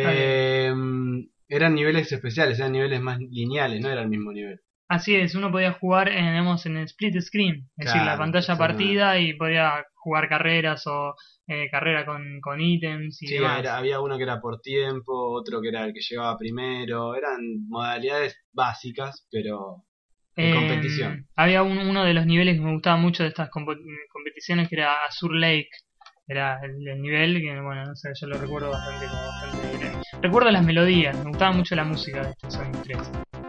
Speaker 3: Eran niveles especiales, eran niveles más lineales, no era el mismo nivel.
Speaker 1: Así es, uno podía jugar digamos, en split screen, es decir, la
Speaker 3: Claro,
Speaker 1: pantalla
Speaker 3: exactamente.
Speaker 1: partida y podía jugar carreras o carrera con ítems y
Speaker 3: Sí,
Speaker 1: demás.
Speaker 3: había uno que era por tiempo, otro que era el que llegaba primero, eran modalidades básicas, pero de competición.
Speaker 1: Había uno de los niveles que me gustaba mucho de estas competiciones que era Azure Lake. Era el nivel que, bueno, no sé, yo lo recuerdo bastante bien. Recuerdo las melodías, me gustaba mucho la música de este Sonic 3.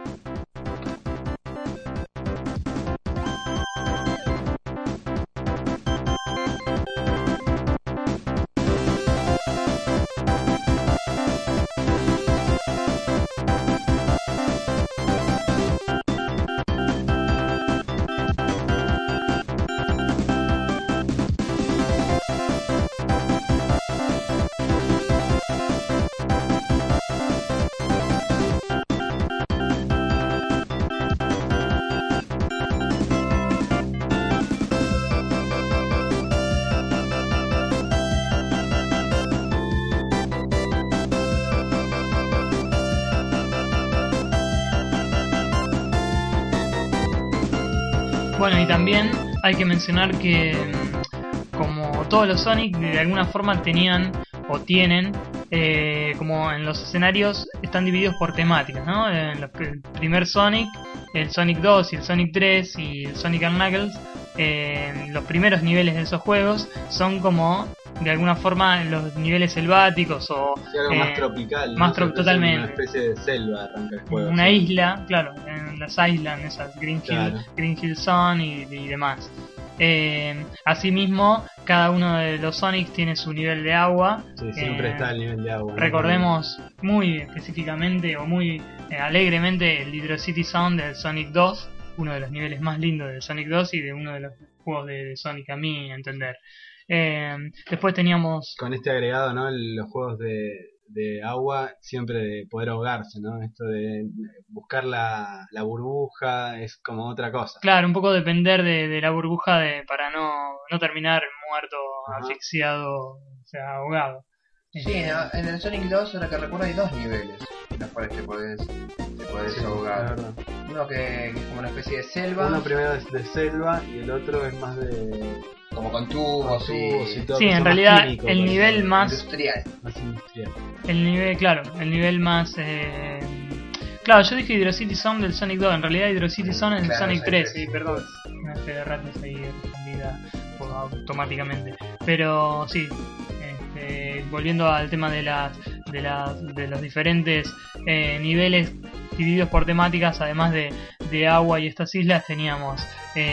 Speaker 1: Bueno, y también hay que mencionar que como todos los Sonic de alguna forma tenían o tienen como en los escenarios están divididos por temáticas, ¿no? El primer Sonic, el Sonic 2 y el Sonic 3 y el Sonic and Knuckles, los primeros niveles de esos juegos son como de alguna forma los niveles selváticos o
Speaker 3: Sí, algo más tropical,
Speaker 1: más
Speaker 3: ¿no?
Speaker 1: totalmente.
Speaker 3: Una especie de selva arranca el juego.
Speaker 1: Una
Speaker 3: ¿sí?
Speaker 1: isla, claro, en las islands, esas
Speaker 3: Claro.
Speaker 1: Green Hill Zone y demás. Asimismo, cada uno de los Sonics tiene su nivel de agua.
Speaker 3: Sí, siempre está el nivel de agua, ¿no?
Speaker 1: Recordemos muy específicamente o muy alegremente el Hydro City Zone del Sonic 2, uno de los niveles más lindos del Sonic 2 y de uno de los juegos de Sonic a mi entender. Después teníamos...
Speaker 3: Con este agregado, ¿no? Los juegos de agua, siempre de poder ahogarse, ¿no? Esto de buscar la burbuja es como otra cosa.
Speaker 1: Claro, un poco depender de la burbuja para no terminar muerto,
Speaker 3: Ajá.
Speaker 1: asfixiado, o sea, ahogado.
Speaker 2: Sí, ¿no? En el Sonic 2, ahora que recuerdo, hay dos niveles en los cuales te podés
Speaker 3: Sí,
Speaker 2: ahogar.
Speaker 3: la verdad.
Speaker 2: Uno que es como una especie de selva,
Speaker 3: Uno primero es de selva y el otro es más de
Speaker 2: como con tubos
Speaker 3: tubos y todo.
Speaker 1: Sí,
Speaker 3: que
Speaker 1: en
Speaker 3: son más
Speaker 1: realidad
Speaker 3: químicos,
Speaker 1: el
Speaker 3: pues,
Speaker 1: nivel más...
Speaker 2: industrial.
Speaker 3: más industrial.
Speaker 1: El nivel, claro, el nivel más... Claro, yo dije Hydro City Zone del Sonic 2, en realidad Hydro City Zone es el
Speaker 2: Claro,
Speaker 1: Sonic
Speaker 2: Sonic
Speaker 1: 3,
Speaker 2: 3.
Speaker 1: sí, perdón. Una fe de ratas ahí respondida automáticamente. Pero sí, volviendo al tema de los diferentes niveles divididos por temáticas, además de agua y estas islas, teníamos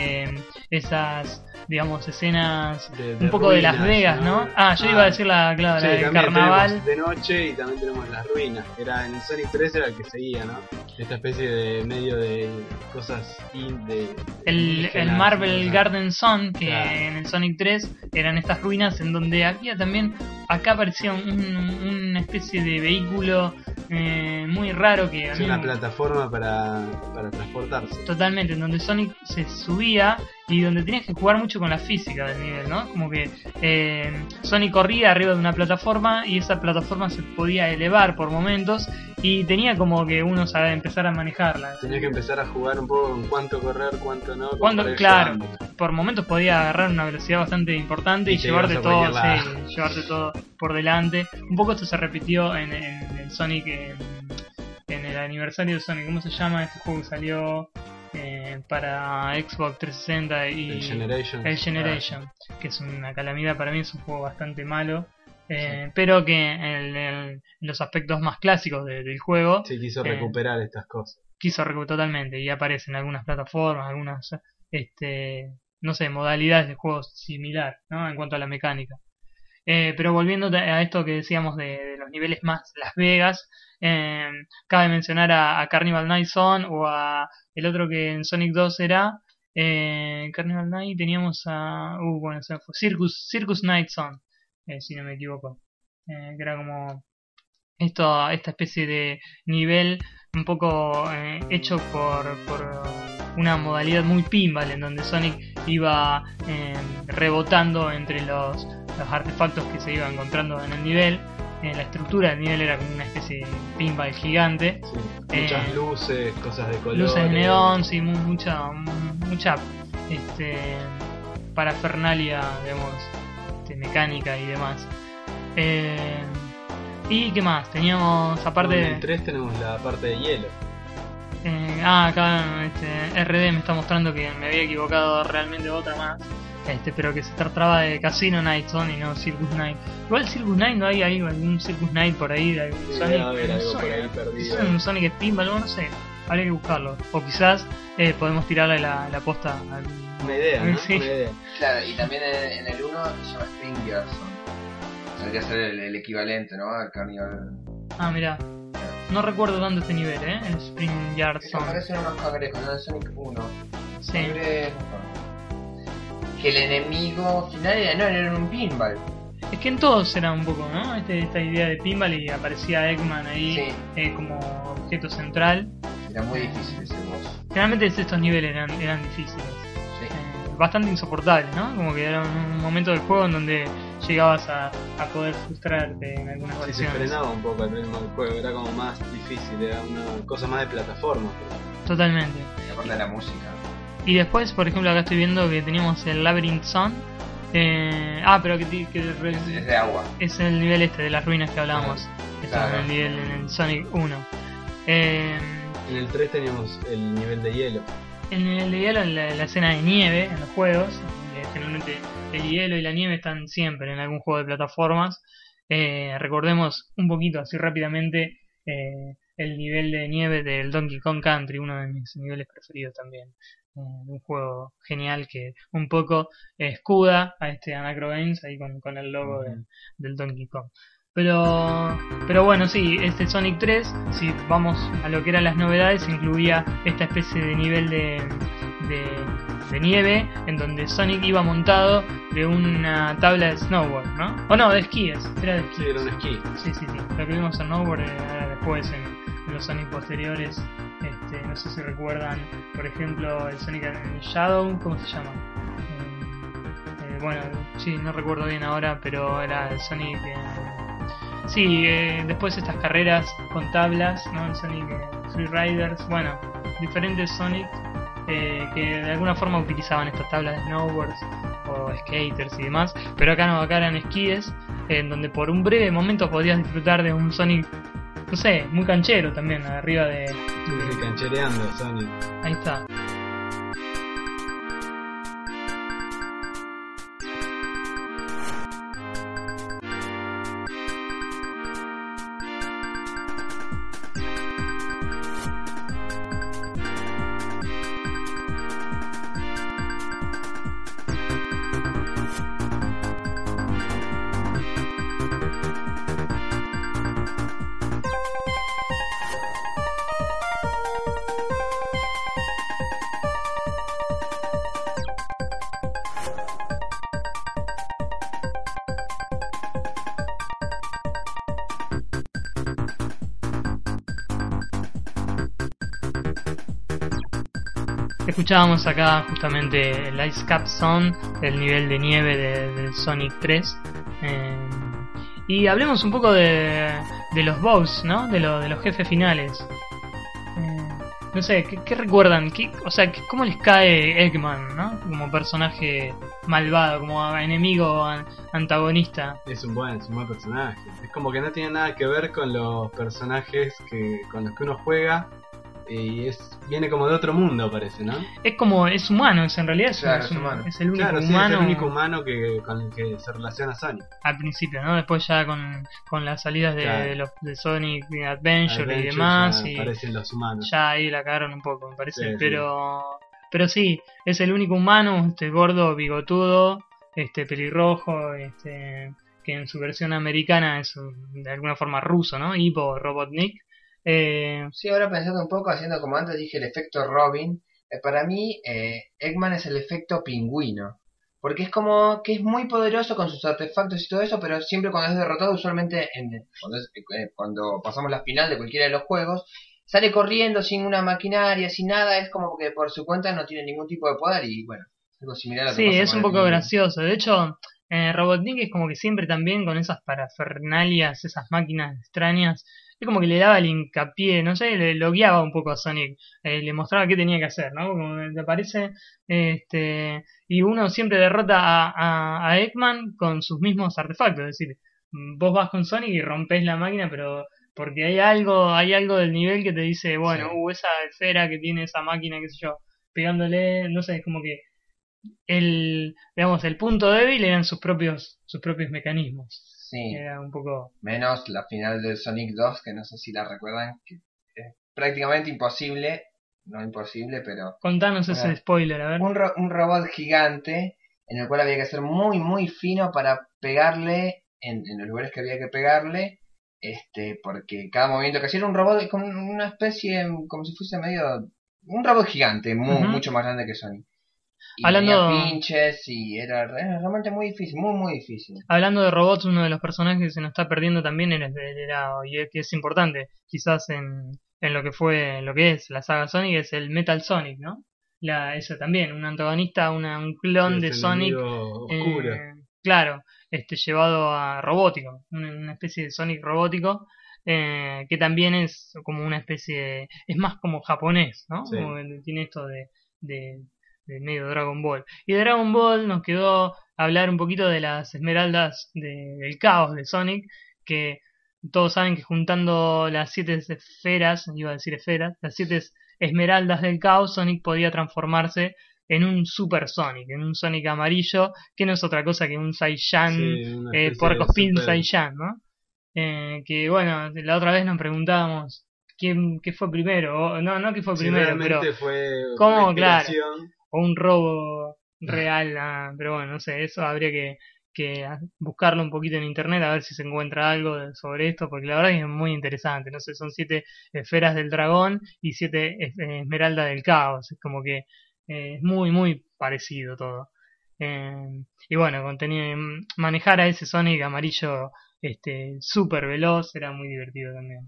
Speaker 1: esas, digamos, escenas
Speaker 3: De
Speaker 1: un poco de Las
Speaker 3: ruinas,
Speaker 1: Vegas, ¿no? Ah, yo iba a decir claro,
Speaker 3: Sí,
Speaker 1: la del
Speaker 3: también
Speaker 1: carnaval.
Speaker 3: tenemos de noche y también tenemos las ruinas. Era en el Sonic 3 era el que seguía, ¿no? Esta especie de medio de cosas
Speaker 1: El
Speaker 3: indígenas,
Speaker 1: Marvel
Speaker 3: ¿no?
Speaker 1: Garden Zone, que
Speaker 3: Claro.
Speaker 1: en el Sonic 3 eran estas ruinas en donde había también, acá aparecía una especie de vehículo muy raro que a
Speaker 3: Es
Speaker 1: mí
Speaker 3: una plataforma para transportarse.
Speaker 1: totalmente, en donde Sonic se subía y donde tenías que jugar mucho con la física del nivel, ¿no? Como que Sonic corría arriba de una plataforma y esa plataforma se podía elevar por momentos y tenía como que uno sabe empezar a manejarla.
Speaker 3: Tenía que empezar a jugar un poco con cuánto correr, cuánto no. como
Speaker 1: Cuando,
Speaker 3: para ir
Speaker 1: claro,
Speaker 3: llevando.
Speaker 1: por momentos podía agarrar una velocidad bastante importante y
Speaker 3: Y te
Speaker 1: llevarte
Speaker 3: ibas a
Speaker 1: todo,
Speaker 3: cualquier lado.
Speaker 1: sí, llevarte todo por delante. Un poco esto se repitió en el Sonic, en el aniversario de Sonic, ¿cómo se llama? Este juego que salió para Xbox 360 y
Speaker 3: El Generation.
Speaker 1: el Generation, que es una calamidad para mí, es un juego bastante malo.
Speaker 3: Sí.
Speaker 1: Pero que en los aspectos más clásicos del juego
Speaker 3: Sí, quiso recuperar estas cosas.
Speaker 1: quiso recuperar totalmente y aparecen algunas plataformas, algunas no sé, modalidades de juegos similar, ¿no? En cuanto a la mecánica. Pero volviendo a esto que decíamos de los niveles más Las Vegas, cabe mencionar a Carnival Night Zone o a el otro que en Sonic 2 era Carnival Night, teníamos a bueno, se me fue, Circus Night Zone. si no me equivoco. Que era como esta especie de nivel un poco hecho por una modalidad muy pinball, en donde Sonic iba rebotando entre los artefactos que se iba encontrando en el nivel. La estructura del nivel era como una especie de pinball gigante.
Speaker 3: Sí, muchas luces, cosas de color.
Speaker 1: Luces de neón, sí, mucha parafernalia, digamos, mecánica y demás. ¿Y qué más? Teníamos, aparte
Speaker 3: en el 3 tenemos la parte de hielo.
Speaker 1: Acá RD me está mostrando que me había equivocado realmente otra más. Pero que se trataba de Casino Night Zone y no Circus Night. Igual Circus Night, ¿no hay algún Circus Night por ahí de algún Sonic?
Speaker 3: Debe haber algo por ahí perdido.
Speaker 1: ¿Es un Sonic Pinball o no sé? Habría que buscarlo. O quizás podemos tirarle la posta a
Speaker 3: una idea, ¿no?
Speaker 1: Sí.
Speaker 3: Una idea.
Speaker 2: Claro, y también en el 1 se llama Spring Garrison. Tendría que ser el equivalente, ¿no? Al Carnival.
Speaker 1: Mirá. No recuerdo tanto este nivel, el Spring Yard Zone.
Speaker 2: Aparecen unos cangrejos, ¿no? En Sonic 1.
Speaker 1: Sí.
Speaker 2: Que el enemigo final era un pinball.
Speaker 1: Es que en todos era un poco, ¿no? Esta idea de pinball, y aparecía Eggman ahí como objeto central.
Speaker 2: Era muy difícil ese boss.
Speaker 1: Generalmente estos niveles eran difíciles.
Speaker 2: Sí.
Speaker 1: Bastante insoportables, ¿no? Como que era un momento del juego en donde llegabas a poder frustrarte en algunas
Speaker 3: Sí, se
Speaker 1: versiones.
Speaker 3: frenaba un poco el ritmo del juego, era como más difícil, era una cosa más de plataforma.
Speaker 1: Totalmente.
Speaker 2: Y aparte de la música.
Speaker 1: Y después, por ejemplo, acá estoy viendo que teníamos el Labyrinth Zone. Pero
Speaker 2: Es de agua.
Speaker 1: es el nivel de las ruinas que hablábamos.
Speaker 2: Claro.
Speaker 1: En el nivel en el Sonic 1.
Speaker 3: En el 3 teníamos el nivel de hielo.
Speaker 1: En el de hielo, en la escena de nieve en los juegos, generalmente el hielo y la nieve están siempre en algún juego de plataformas. Recordemos un poquito así rápidamente el nivel de nieve del Donkey Kong Country, uno de mis niveles preferidos también. Un juego genial que un poco escuda a Anacro Games ahí con el logo del Donkey Kong. Pero bueno, sí, Sonic 3, si vamos a lo que eran las novedades, incluía esta especie de nivel de nieve en donde Sonic iba montado de una tabla de snowboard, ¿no? O no, de esquíes, era de esquíes.
Speaker 3: Sí, era un esquí.
Speaker 1: Sí. Lo que vimos en snowboard era después en los Sonic posteriores. No sé si recuerdan, por ejemplo, el Sonic Shadow, ¿cómo se llama? Bueno, sí, no recuerdo bien ahora, pero era el Sonic... después estas carreras con tablas, ¿no? El Sonic Free Riders, bueno, diferentes Sonic que de alguna forma utilizaban estas tablas de snowboards o skaters y demás, pero acá no, acá eran esquíes, en donde por un breve momento podías disfrutar de un Sonic, no sé, muy canchero también, arriba de...
Speaker 3: Sí, canchereando Sonic.
Speaker 1: Ahí está. Escuchábamos acá justamente el Ice Cap Zone, el nivel de nieve del Sonic 3. Y hablemos un poco de los boss, ¿no? De los jefes finales. No sé, ¿qué recuerdan? ¿Cómo les cae Eggman, ¿no? Como personaje malvado, como enemigo antagonista.
Speaker 3: Es un buen personaje. Es como que no tiene nada que ver con los personajes con los que uno juega. Y viene como de otro mundo, parece, ¿no?
Speaker 1: Es humano, en realidad es
Speaker 2: humano.
Speaker 1: Es el único
Speaker 3: claro,
Speaker 1: humano.
Speaker 3: Sí, es el único humano con el que se relaciona Sonic.
Speaker 1: Al principio, ¿no? Después ya con las salidas de Sonic Adventure y demás.
Speaker 3: Ya aparecen los humanos.
Speaker 1: Ya ahí la cagaron un poco, me parece.
Speaker 3: Sí,
Speaker 1: pero sí, es el único humano, gordo, bigotudo, pelirrojo, que en su versión americana es de alguna forma ruso, ¿no? Ivo Robotnik.
Speaker 2: Sí, ahora pensando un poco, haciendo como antes dije el efecto Robin, para mí Eggman es el efecto pingüino, porque es como que es muy poderoso con sus artefactos y todo eso, pero siempre cuando es derrotado, usualmente cuando pasamos la final de cualquiera de los juegos, sale corriendo sin una maquinaria, sin nada, es como que por su cuenta no tiene ningún tipo de poder y bueno, algo similar a lo que
Speaker 1: Sí,
Speaker 2: pasa
Speaker 1: es
Speaker 2: con
Speaker 1: un
Speaker 2: el
Speaker 1: poco
Speaker 2: niño.
Speaker 1: gracioso. De hecho, Robotnik es como que siempre también con esas parafernalias, esas máquinas extrañas, es como que le daba el hincapié, no sé, lo guiaba un poco a Sonic, le mostraba qué tenía que hacer, ¿no? Como que te parece, y uno siempre derrota a Eggman con sus mismos artefactos, es decir, vos vas con Sonic y rompes la máquina, pero porque hay algo del nivel que te dice, bueno,
Speaker 2: Sí.
Speaker 1: esa esfera que tiene esa máquina, qué sé yo, pegándole, no sé, es como que digamos, el punto débil eran sus propios mecanismos.
Speaker 2: Sí,
Speaker 1: Era un poco...
Speaker 2: menos la final del Sonic 2, que no sé si la recuerdan, que es prácticamente imposible, no imposible, pero
Speaker 1: Contanos ese
Speaker 2: una,
Speaker 1: spoiler, a ver.
Speaker 2: un robot gigante en el cual había que ser muy muy fino para pegarle en los lugares que había que pegarle, porque cada movimiento que hacía era un robot con una especie, como si fuese medio un robot gigante,
Speaker 1: Ujú.
Speaker 2: mucho más grande que Sonic. Y tenía
Speaker 1: Hablando,
Speaker 2: pinches y era realmente muy difícil, muy muy difícil.
Speaker 1: hablando de robots, uno de los personajes que se nos está perdiendo también y es que es importante, quizás en lo que fue, en lo que es la saga Sonic, es el Metal Sonic, ¿no? Eso también, un antagonista, un
Speaker 3: Sí,
Speaker 1: clon de
Speaker 3: ese
Speaker 1: Sonic,
Speaker 3: enemigo oscuro.
Speaker 1: claro, llevado a robótico, una especie de Sonic robótico, que también es como una especie es más como japonés, ¿no?
Speaker 3: Sí.
Speaker 1: Como que tiene esto de, de medio Dragon Ball. Y de Dragon Ball nos quedó hablar un poquito de las esmeraldas del caos de Sonic, que todos saben que juntando las 7 esferas, iba a decir esferas, las 7 esmeraldas del caos, Sonic podía transformarse en un Super Sonic, en un Sonic amarillo, que no es otra cosa que un Saiyan,
Speaker 3: Sí, una especie de
Speaker 1: puercoespín
Speaker 3: super.
Speaker 1: Saiyan, ¿no? Que bueno, la otra vez nos preguntábamos qué fue primero, no que fue
Speaker 3: Si
Speaker 1: primero, pero
Speaker 3: realmente fue una
Speaker 1: cómo, claro,
Speaker 3: inspiración.
Speaker 1: o un robo real, pero bueno, no sé, eso habría que buscarlo un poquito en internet a ver si se encuentra algo sobre esto, porque la verdad es que es muy interesante, no sé, son 7 esferas del dragón y 7 esmeraldas del caos, es como que es muy, muy parecido todo. Y bueno, manejar a ese Sonic amarillo súper veloz era muy divertido también.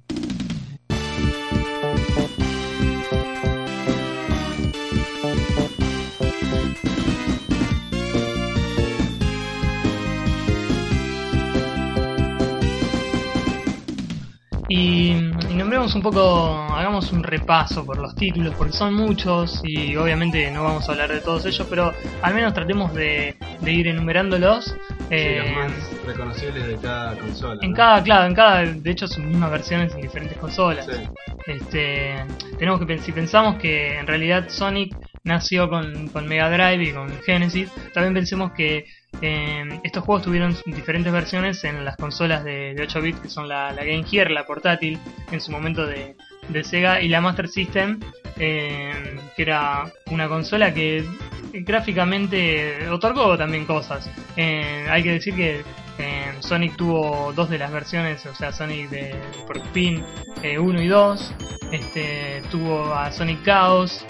Speaker 1: Y nombremos un poco, hagamos un repaso por los títulos, porque son muchos y obviamente no vamos a hablar de todos ellos, pero al menos tratemos de ir enumerándolos.
Speaker 3: Sí, los más reconocibles de cada consola.
Speaker 1: En
Speaker 3: ¿no?
Speaker 1: claro, de hecho sus mismas versiones en diferentes consolas.
Speaker 3: Sí.
Speaker 1: Tenemos que si pensamos que en realidad Sonic nació con Mega Drive y con Genesis, también pensemos que estos juegos tuvieron diferentes versiones en las consolas de 8 bits, que son la Game Gear, la portátil, en su momento de Sega, y la Master System, que era una consola que gráficamente otorgó también cosas. Hay que decir que Sonic tuvo dos de las versiones, o sea, Sonic de Porcupine 1 y 2, tuvo a Sonic Chaos,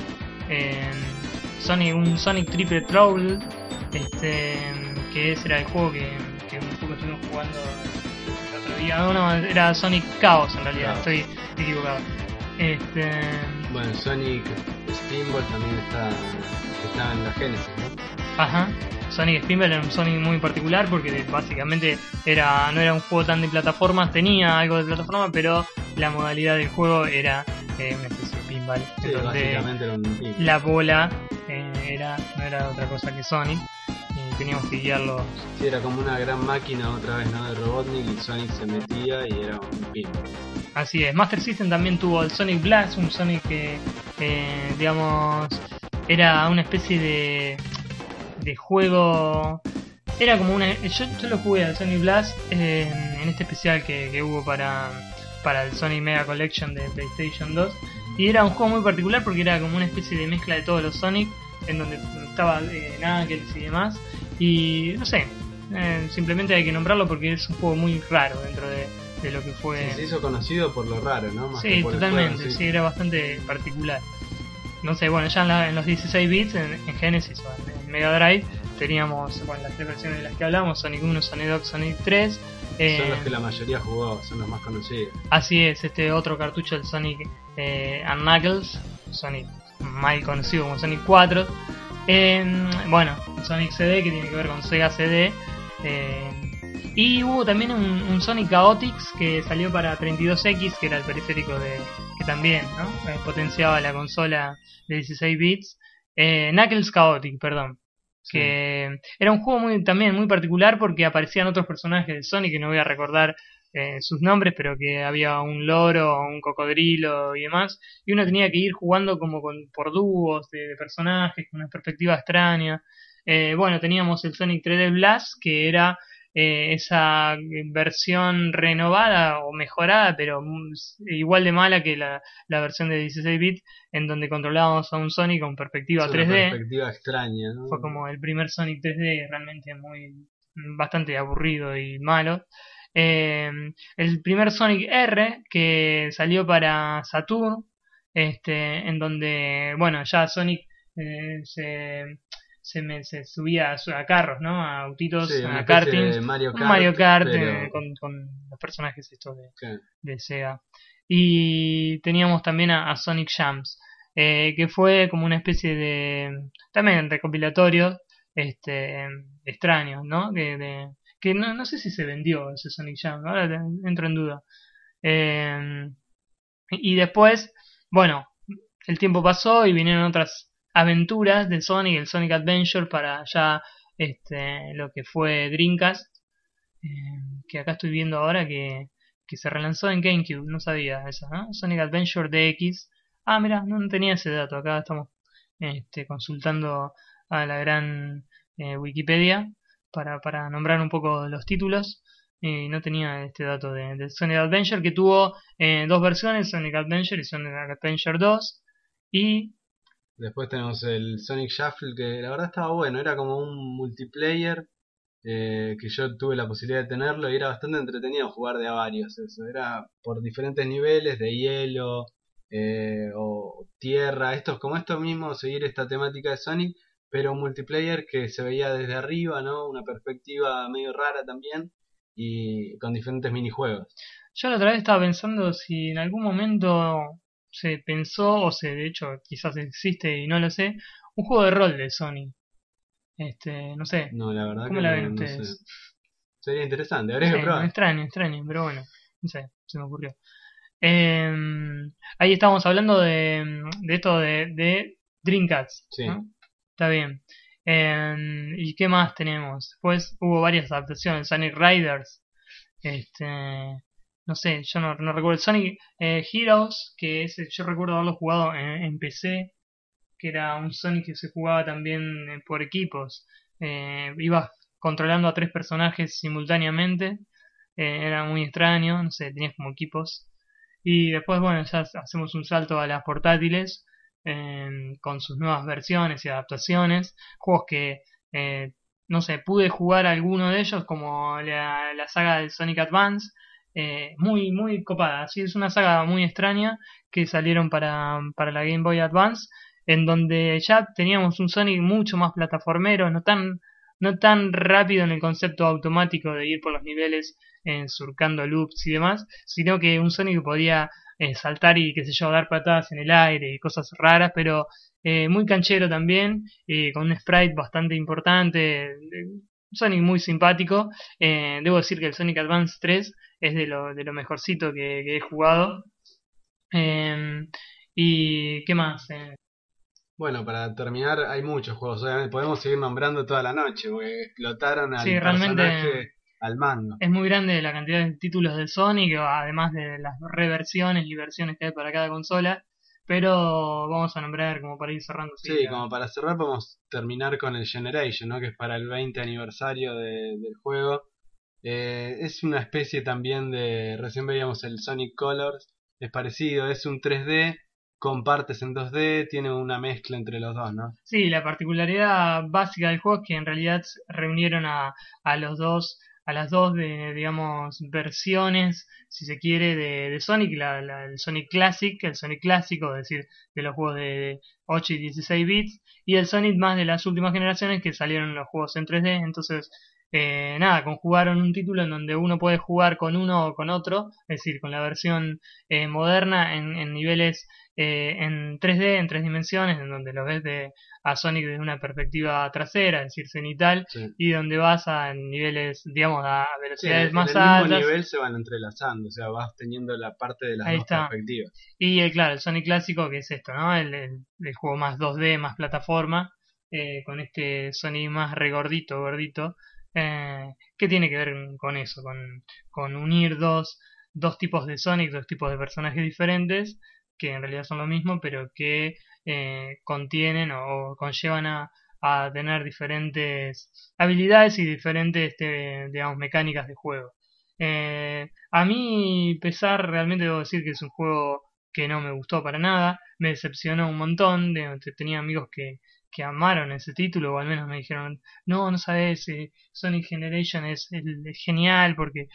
Speaker 1: un Sonic Triple Trouble, que ese era el juego que un poco estuvimos jugando el otro día. No, era Sonic Chaos en realidad,
Speaker 3: Chaos.
Speaker 1: estoy equivocado.
Speaker 3: Bueno, Sonic Spinball también está en la Genesis, ¿no?
Speaker 1: Ajá. Sonic Spinball era un Sonic muy particular porque básicamente no era un juego tan de plataformas, tenía algo de plataforma, pero la modalidad del juego era una especie de pinball,
Speaker 3: Sí,
Speaker 1: donde
Speaker 3: básicamente era un pinball.
Speaker 1: la bola no era otra cosa que Sonic y teníamos que guiarlos.
Speaker 3: Sí, era como una gran máquina otra vez, ¿no? De Robotnik, y Sonic se metía y era un pinball.
Speaker 1: Así es. Master System también tuvo el Sonic Blast, un Sonic que digamos era una especie de juego. Era como yo lo jugué al Sonic Blast en este especial que hubo para el Sonic Mega Collection de PlayStation 2. Y era un juego muy particular porque era como una especie de mezcla de todos los Sonic, en donde estaba Knuckles y demás. Y no sé, simplemente hay que nombrarlo porque es un juego muy raro dentro de lo que fue.
Speaker 3: Sí, se hizo conocido por lo raro, ¿no? Más
Speaker 1: Sí,
Speaker 3: que por el
Speaker 1: totalmente,
Speaker 3: juego,
Speaker 1: sí, era bastante particular. No sé, bueno, ya en los 16 bits, en Genesis o en Mega Drive, teníamos las tres versiones de las que hablamos, Sonic 1, Sonic 2, Sonic 3.
Speaker 3: Son los que la mayoría jugó, son los más conocidos.
Speaker 1: Así es, este otro cartucho, el Sonic and Knuckles, Sonic mal conocido como Sonic 4. Sonic CD, que tiene que ver con Sega CD. Y hubo también un Sonic Chaotix que salió para 32X, que era el periférico que también, ¿no? Potenciaba la consola de 16 bits. Knuckles Chaotix, perdón.
Speaker 3: Sí.
Speaker 1: Que era un juego también muy particular porque aparecían otros personajes de Sonic que no voy a recordar sus nombres, pero que había un loro, un cocodrilo y demás, y uno tenía que ir jugando como por dúos de personajes con una perspectiva extraña. Teníamos el Sonic 3D Blast, que era esa versión renovada o mejorada, pero igual de mala que la versión de 16 bits, en donde controlábamos a un Sonic con perspectiva 3D.
Speaker 3: Una perspectiva extraña, ¿no?
Speaker 1: Fue como el primer Sonic 3D, realmente bastante aburrido y malo. El primer Sonic R, que salió para Saturn, en donde, ya Sonic se subía a carros, ¿no? A autitos,
Speaker 3: sí,
Speaker 1: a kartings.
Speaker 3: Mario Kart,
Speaker 1: Mario Kart
Speaker 3: pero...
Speaker 1: con los personajes estos
Speaker 3: ¿Qué?
Speaker 1: de Sega. Y teníamos también a Sonic Jams, que fue como una especie de también recopilatorio extraño, ¿no? Que no sé si se vendió ese Sonic Jam, ahora entro en duda. Y después, el tiempo pasó y vinieron otras aventuras de Sonic, el Sonic Adventure para ya lo que fue Dreamcast, que acá estoy viendo ahora que se relanzó en GameCube, no sabía eso, ¿no? Sonic Adventure DX. Ah, mira, no tenía ese dato, acá estamos consultando a la gran Wikipedia para nombrar un poco los títulos, y no tenía este dato de Sonic Adventure, que tuvo dos versiones, Sonic Adventure y Sonic Adventure 2, y
Speaker 3: después tenemos el Sonic Shuffle, que la verdad estaba bueno, era como un multiplayer, que yo tuve la posibilidad de tenerlo y era bastante entretenido jugar de a varios. Eso era por diferentes niveles de hielo o tierra, como esto mismo, seguir esta temática de Sonic, pero un multiplayer que se veía desde arriba, ¿no? Una perspectiva medio rara también y con diferentes minijuegos.
Speaker 1: Yo la otra vez estaba pensando si en algún momento se pensó, de hecho quizás existe y no lo sé, un juego de rol de Sonic. No sé.
Speaker 3: No, la verdad
Speaker 1: ¿Cómo
Speaker 3: que
Speaker 1: la ven
Speaker 3: no
Speaker 1: ustedes?
Speaker 3: sé. Sería interesante, habría que probar.
Speaker 1: Extraño, pero bueno, no sé, se me ocurrió. Ahí estábamos hablando de esto de Dreamcast,
Speaker 3: Sí.
Speaker 1: ¿no? Está bien. ¿Y qué más tenemos? Después hubo varias adaptaciones, Sonic Riders, no sé, yo no recuerdo. Sonic Heroes, que yo recuerdo haberlo jugado en PC, que era un Sonic que se jugaba también por equipos. Ibas controlando a tres personajes simultáneamente. Era muy extraño, no sé, tenías como equipos. Y después, ya hacemos un salto a las portátiles, con sus nuevas versiones y adaptaciones. Juegos que, no sé, pude jugar alguno de ellos, como la saga de Sonic Advance. Muy copada, así es una saga muy extraña que salieron para la Game Boy Advance, en donde ya teníamos un Sonic mucho más plataformero, no tan rápido en el concepto automático de ir por los niveles surcando loops y demás, sino que un Sonic que podía saltar y qué sé yo, dar patadas en el aire y cosas raras, pero muy canchero también, con un sprite bastante importante, Sonic muy simpático. Debo decir que el Sonic Advance 3 es de lo mejorcito que he jugado. ¿Y qué más?
Speaker 3: Bueno, para terminar, hay muchos juegos. Obviamente podemos seguir nombrando toda la noche, porque explotaron al
Speaker 1: Sí, realmente
Speaker 3: personaje al mango.
Speaker 1: es muy grande la cantidad de títulos de Sonic, además de las reversiones y versiones que hay para cada consola. Pero vamos a nombrar como para ir cerrando.
Speaker 3: Sí, como para cerrar podemos terminar con el Generation, ¿no? Que es para el 20 aniversario del juego. Es una especie también recién veíamos el Sonic Colors, es parecido, es un 3D con partes en 2D, tiene una mezcla entre los dos, ¿no?
Speaker 1: Sí, la particularidad básica del juego es que en realidad reunieron a los dos a las dos digamos, versiones, si se quiere, de Sonic, el Sonic Classic, el Sonic clásico, es decir, de los juegos de 8 y 16 bits, y el Sonic más de las últimas generaciones que salieron los juegos en 3D. Entonces, nada, conjugaron un título en donde uno puede jugar con uno o con otro, es decir, con la versión moderna en niveles en 3D, en tres dimensiones, en donde lo ves a Sonic desde una perspectiva trasera, es decir, cenital,
Speaker 3: Sí.
Speaker 1: y donde vas a niveles, digamos, a
Speaker 3: Sí,
Speaker 1: velocidades
Speaker 3: en
Speaker 1: más
Speaker 3: el mismo
Speaker 1: altas.
Speaker 3: nivel se van entrelazando, o sea, vas teniendo la parte de las
Speaker 1: Ahí
Speaker 3: dos
Speaker 1: está.
Speaker 3: perspectivas.
Speaker 1: Y claro, el Sonic clásico, que es esto, ¿no? El juego más 2D, más plataforma, con este Sonic más regordito, gordito, que tiene que ver con eso, con unir dos tipos de Sonic, dos tipos de personajes diferentes, que en realidad son lo mismo, pero que contienen o conllevan a tener diferentes habilidades y diferentes, digamos, mecánicas de juego. A mí, pesar, realmente debo decir que es un juego que no me gustó para nada, me decepcionó un montón, tenía amigos que amaron ese título, o al menos me dijeron, no, no sabes, Sonic Generation es genial porque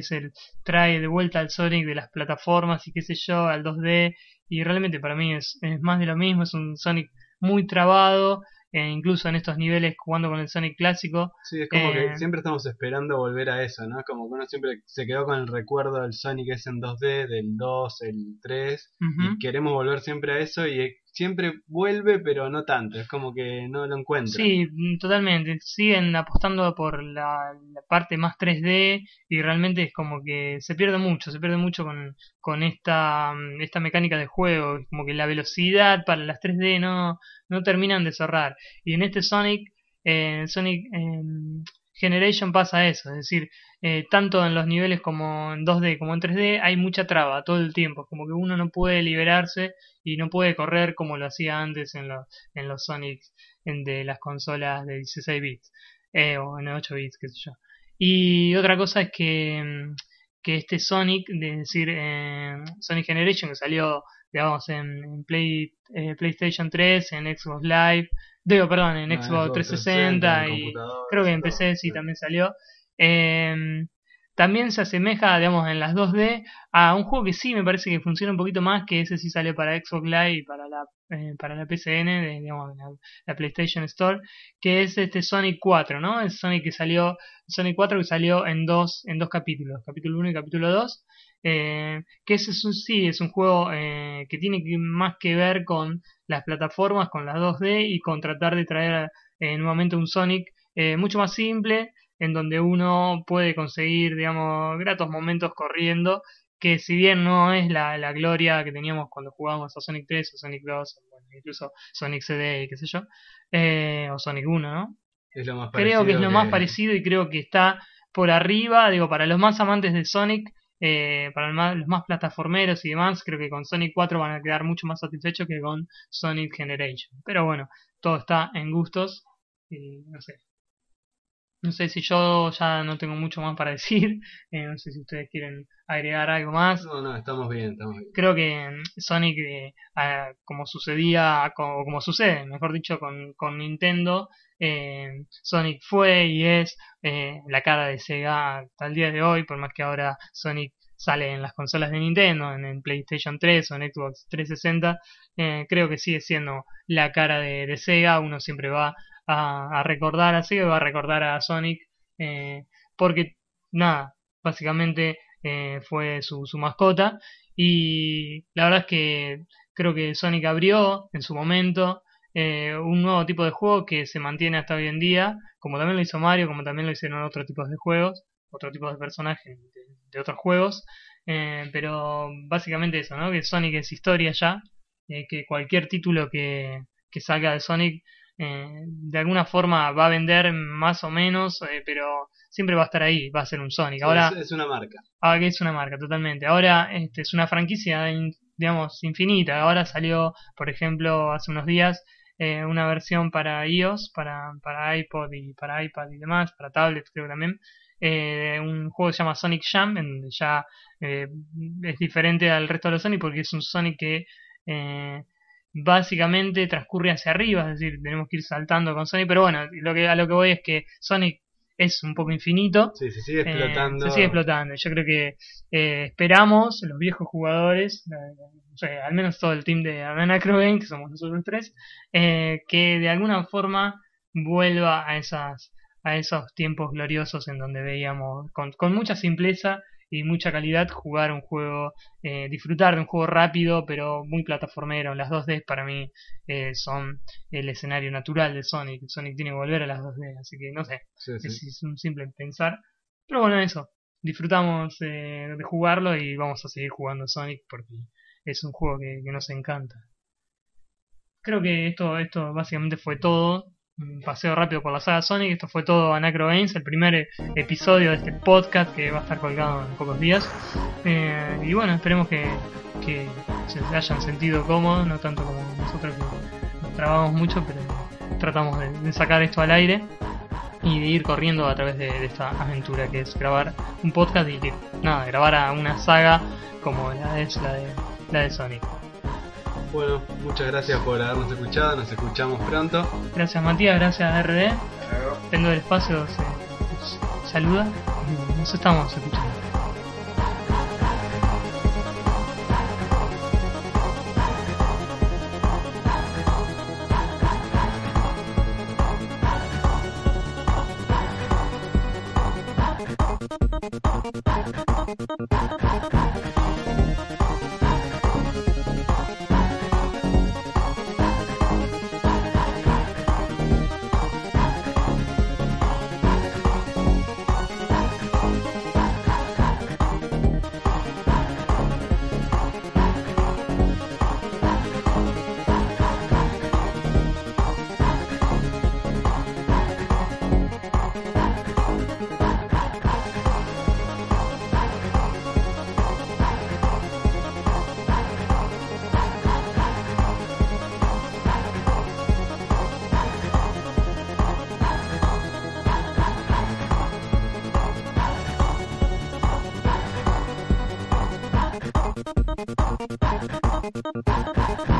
Speaker 1: trae de vuelta al Sonic de las plataformas y qué sé yo, al 2D, y realmente para mí es más de lo mismo, es un Sonic muy trabado, incluso en estos niveles jugando con el Sonic clásico.
Speaker 3: Sí, es como que siempre estamos esperando volver a eso, ¿no? Como que uno siempre se quedó con el recuerdo del Sonic ese en 2D, del 2, el 3,
Speaker 1: Ujú.
Speaker 3: y queremos volver siempre a eso y siempre vuelve, pero no tanto, es como que no lo encuentra.
Speaker 1: Sí, totalmente. Siguen apostando por la parte más 3D y realmente es como que se pierde mucho con esta mecánica de juego. Es como que la velocidad para las 3D no terminan de cerrar. Y en este Sonic Generation pasa eso, es decir, tanto en los niveles como en 2D como en 3D hay mucha traba todo el tiempo. Es como que uno no puede liberarse y no puede correr como lo hacía antes en los Sonic de las consolas de 16 bits o en 8 bits, qué sé yo. Y otra cosa es que este Sonic, es decir, Sonic Generation, que salió, digamos, en PlayStation 3, en Xbox Live, digo, perdón, en
Speaker 3: No,
Speaker 1: Xbox
Speaker 3: Xbox 360,
Speaker 1: 360
Speaker 3: en
Speaker 1: y
Speaker 3: computadoras
Speaker 1: creo que
Speaker 3: y
Speaker 1: en
Speaker 3: todo.
Speaker 1: PC sí
Speaker 3: Sí.
Speaker 1: también salió. Eh, También se asemeja, digamos, en las 2D a un juego que sí me parece que funciona un poquito más, que ese sí sale para Xbox Live y para la PCN, digamos, la PlayStation Store, que es este Sonic 4, ¿no? El Sonic 4 que salió en dos capítulos, capítulo 1 y capítulo 2, que ese sí, es un juego que tiene más que ver con las plataformas, con las 2D y con tratar de traer nuevamente un Sonic mucho más simple, en donde uno puede conseguir, digamos, gratos momentos corriendo, que si bien no es la gloria que teníamos cuando jugábamos a Sonic 3 o Sonic 2, o bueno, incluso Sonic CD y qué sé yo, o Sonic 1, ¿no?
Speaker 3: Es lo más
Speaker 1: Creo que es
Speaker 3: parecido
Speaker 1: lo más
Speaker 3: que...
Speaker 1: parecido y creo que está por arriba, digo, para los más amantes de Sonic, para los más plataformeros y demás, creo que con Sonic 4 van a quedar mucho más satisfechos que con Sonic Generation. Pero bueno, todo está en gustos y no sé. No sé si yo ya no tengo mucho más para decir, no sé si ustedes quieren agregar algo más.
Speaker 3: No, no, estamos bien, estamos bien.
Speaker 1: Creo que Sonic, como sucedía, o como sucede, mejor dicho, con Nintendo, Sonic fue y es la cara de Sega hasta el día de hoy, por más que ahora Sonic sale en las consolas de Nintendo, en el PlayStation 3 o en Xbox 360, creo que sigue siendo la cara de Sega. Uno siempre va a recordar a Sega y va a recordar a Sonic, porque nada, básicamente fue su mascota. Y la verdad es que creo que Sonic abrió en su momento un nuevo tipo de juego que se mantiene hasta hoy en día, como también lo hizo Mario, como también lo hicieron otros tipos de juegos, otros tipos de personajes de otros juegos. Pero básicamente eso, ¿no? Que Sonic es historia ya, que cualquier título que salga de Sonic de alguna forma va a vender más o menos, pero siempre va a estar ahí, va a ser un Sonic.
Speaker 3: Sí,
Speaker 1: Ahora,
Speaker 3: es una marca.
Speaker 1: que es una marca totalmente. Ahora es una franquicia, digamos, infinita. Ahora salió, por ejemplo, hace unos días una versión para iOS, para iPod y para iPad y demás, para tablets creo también. Un juego que se llama Sonic Jam, en donde ya es diferente al resto de los Sonic porque es un Sonic que básicamente transcurre hacia arriba, es decir, tenemos que ir saltando con Sonic, pero bueno, a lo que voy es que Sonic es un poco infinito.
Speaker 3: Sí, se sigue explotando.
Speaker 1: Se sigue explotando. Yo creo que esperamos, los viejos jugadores, no sé, al menos todo el team de Anacro Game, que somos nosotros tres, que de alguna forma vuelva a esos tiempos gloriosos en donde veíamos con mucha simpleza y mucha calidad jugar un juego, disfrutar de un juego rápido pero muy plataformero. Las 2D para mí son el escenario natural de Sonic. Sonic tiene que volver a las 2D, así que no sé,
Speaker 3: Sí.
Speaker 1: es un simple pensar. Pero bueno, eso, disfrutamos de jugarlo y vamos a seguir jugando Sonic porque es un juego que nos encanta. Creo que esto básicamente fue todo. Un paseo rápido por la saga Sonic. Esto fue todo Anacro Games, el primer episodio de este podcast que va a estar colgado en pocos días. Y bueno, esperemos que se hayan sentido cómodos, no tanto como nosotros que nos trabamos mucho, pero tratamos de sacar esto al aire y de ir corriendo a través de esta aventura que es grabar un podcast y que nada, grabar a una saga como la de Sonic.
Speaker 3: Bueno, muchas gracias por habernos escuchado, nos escuchamos pronto.
Speaker 1: Gracias Matías, gracias RD.
Speaker 2: Hasta luego.
Speaker 1: Tendo del Espacio se saluda y nos estamos escuchando.
Speaker 4: Thank you.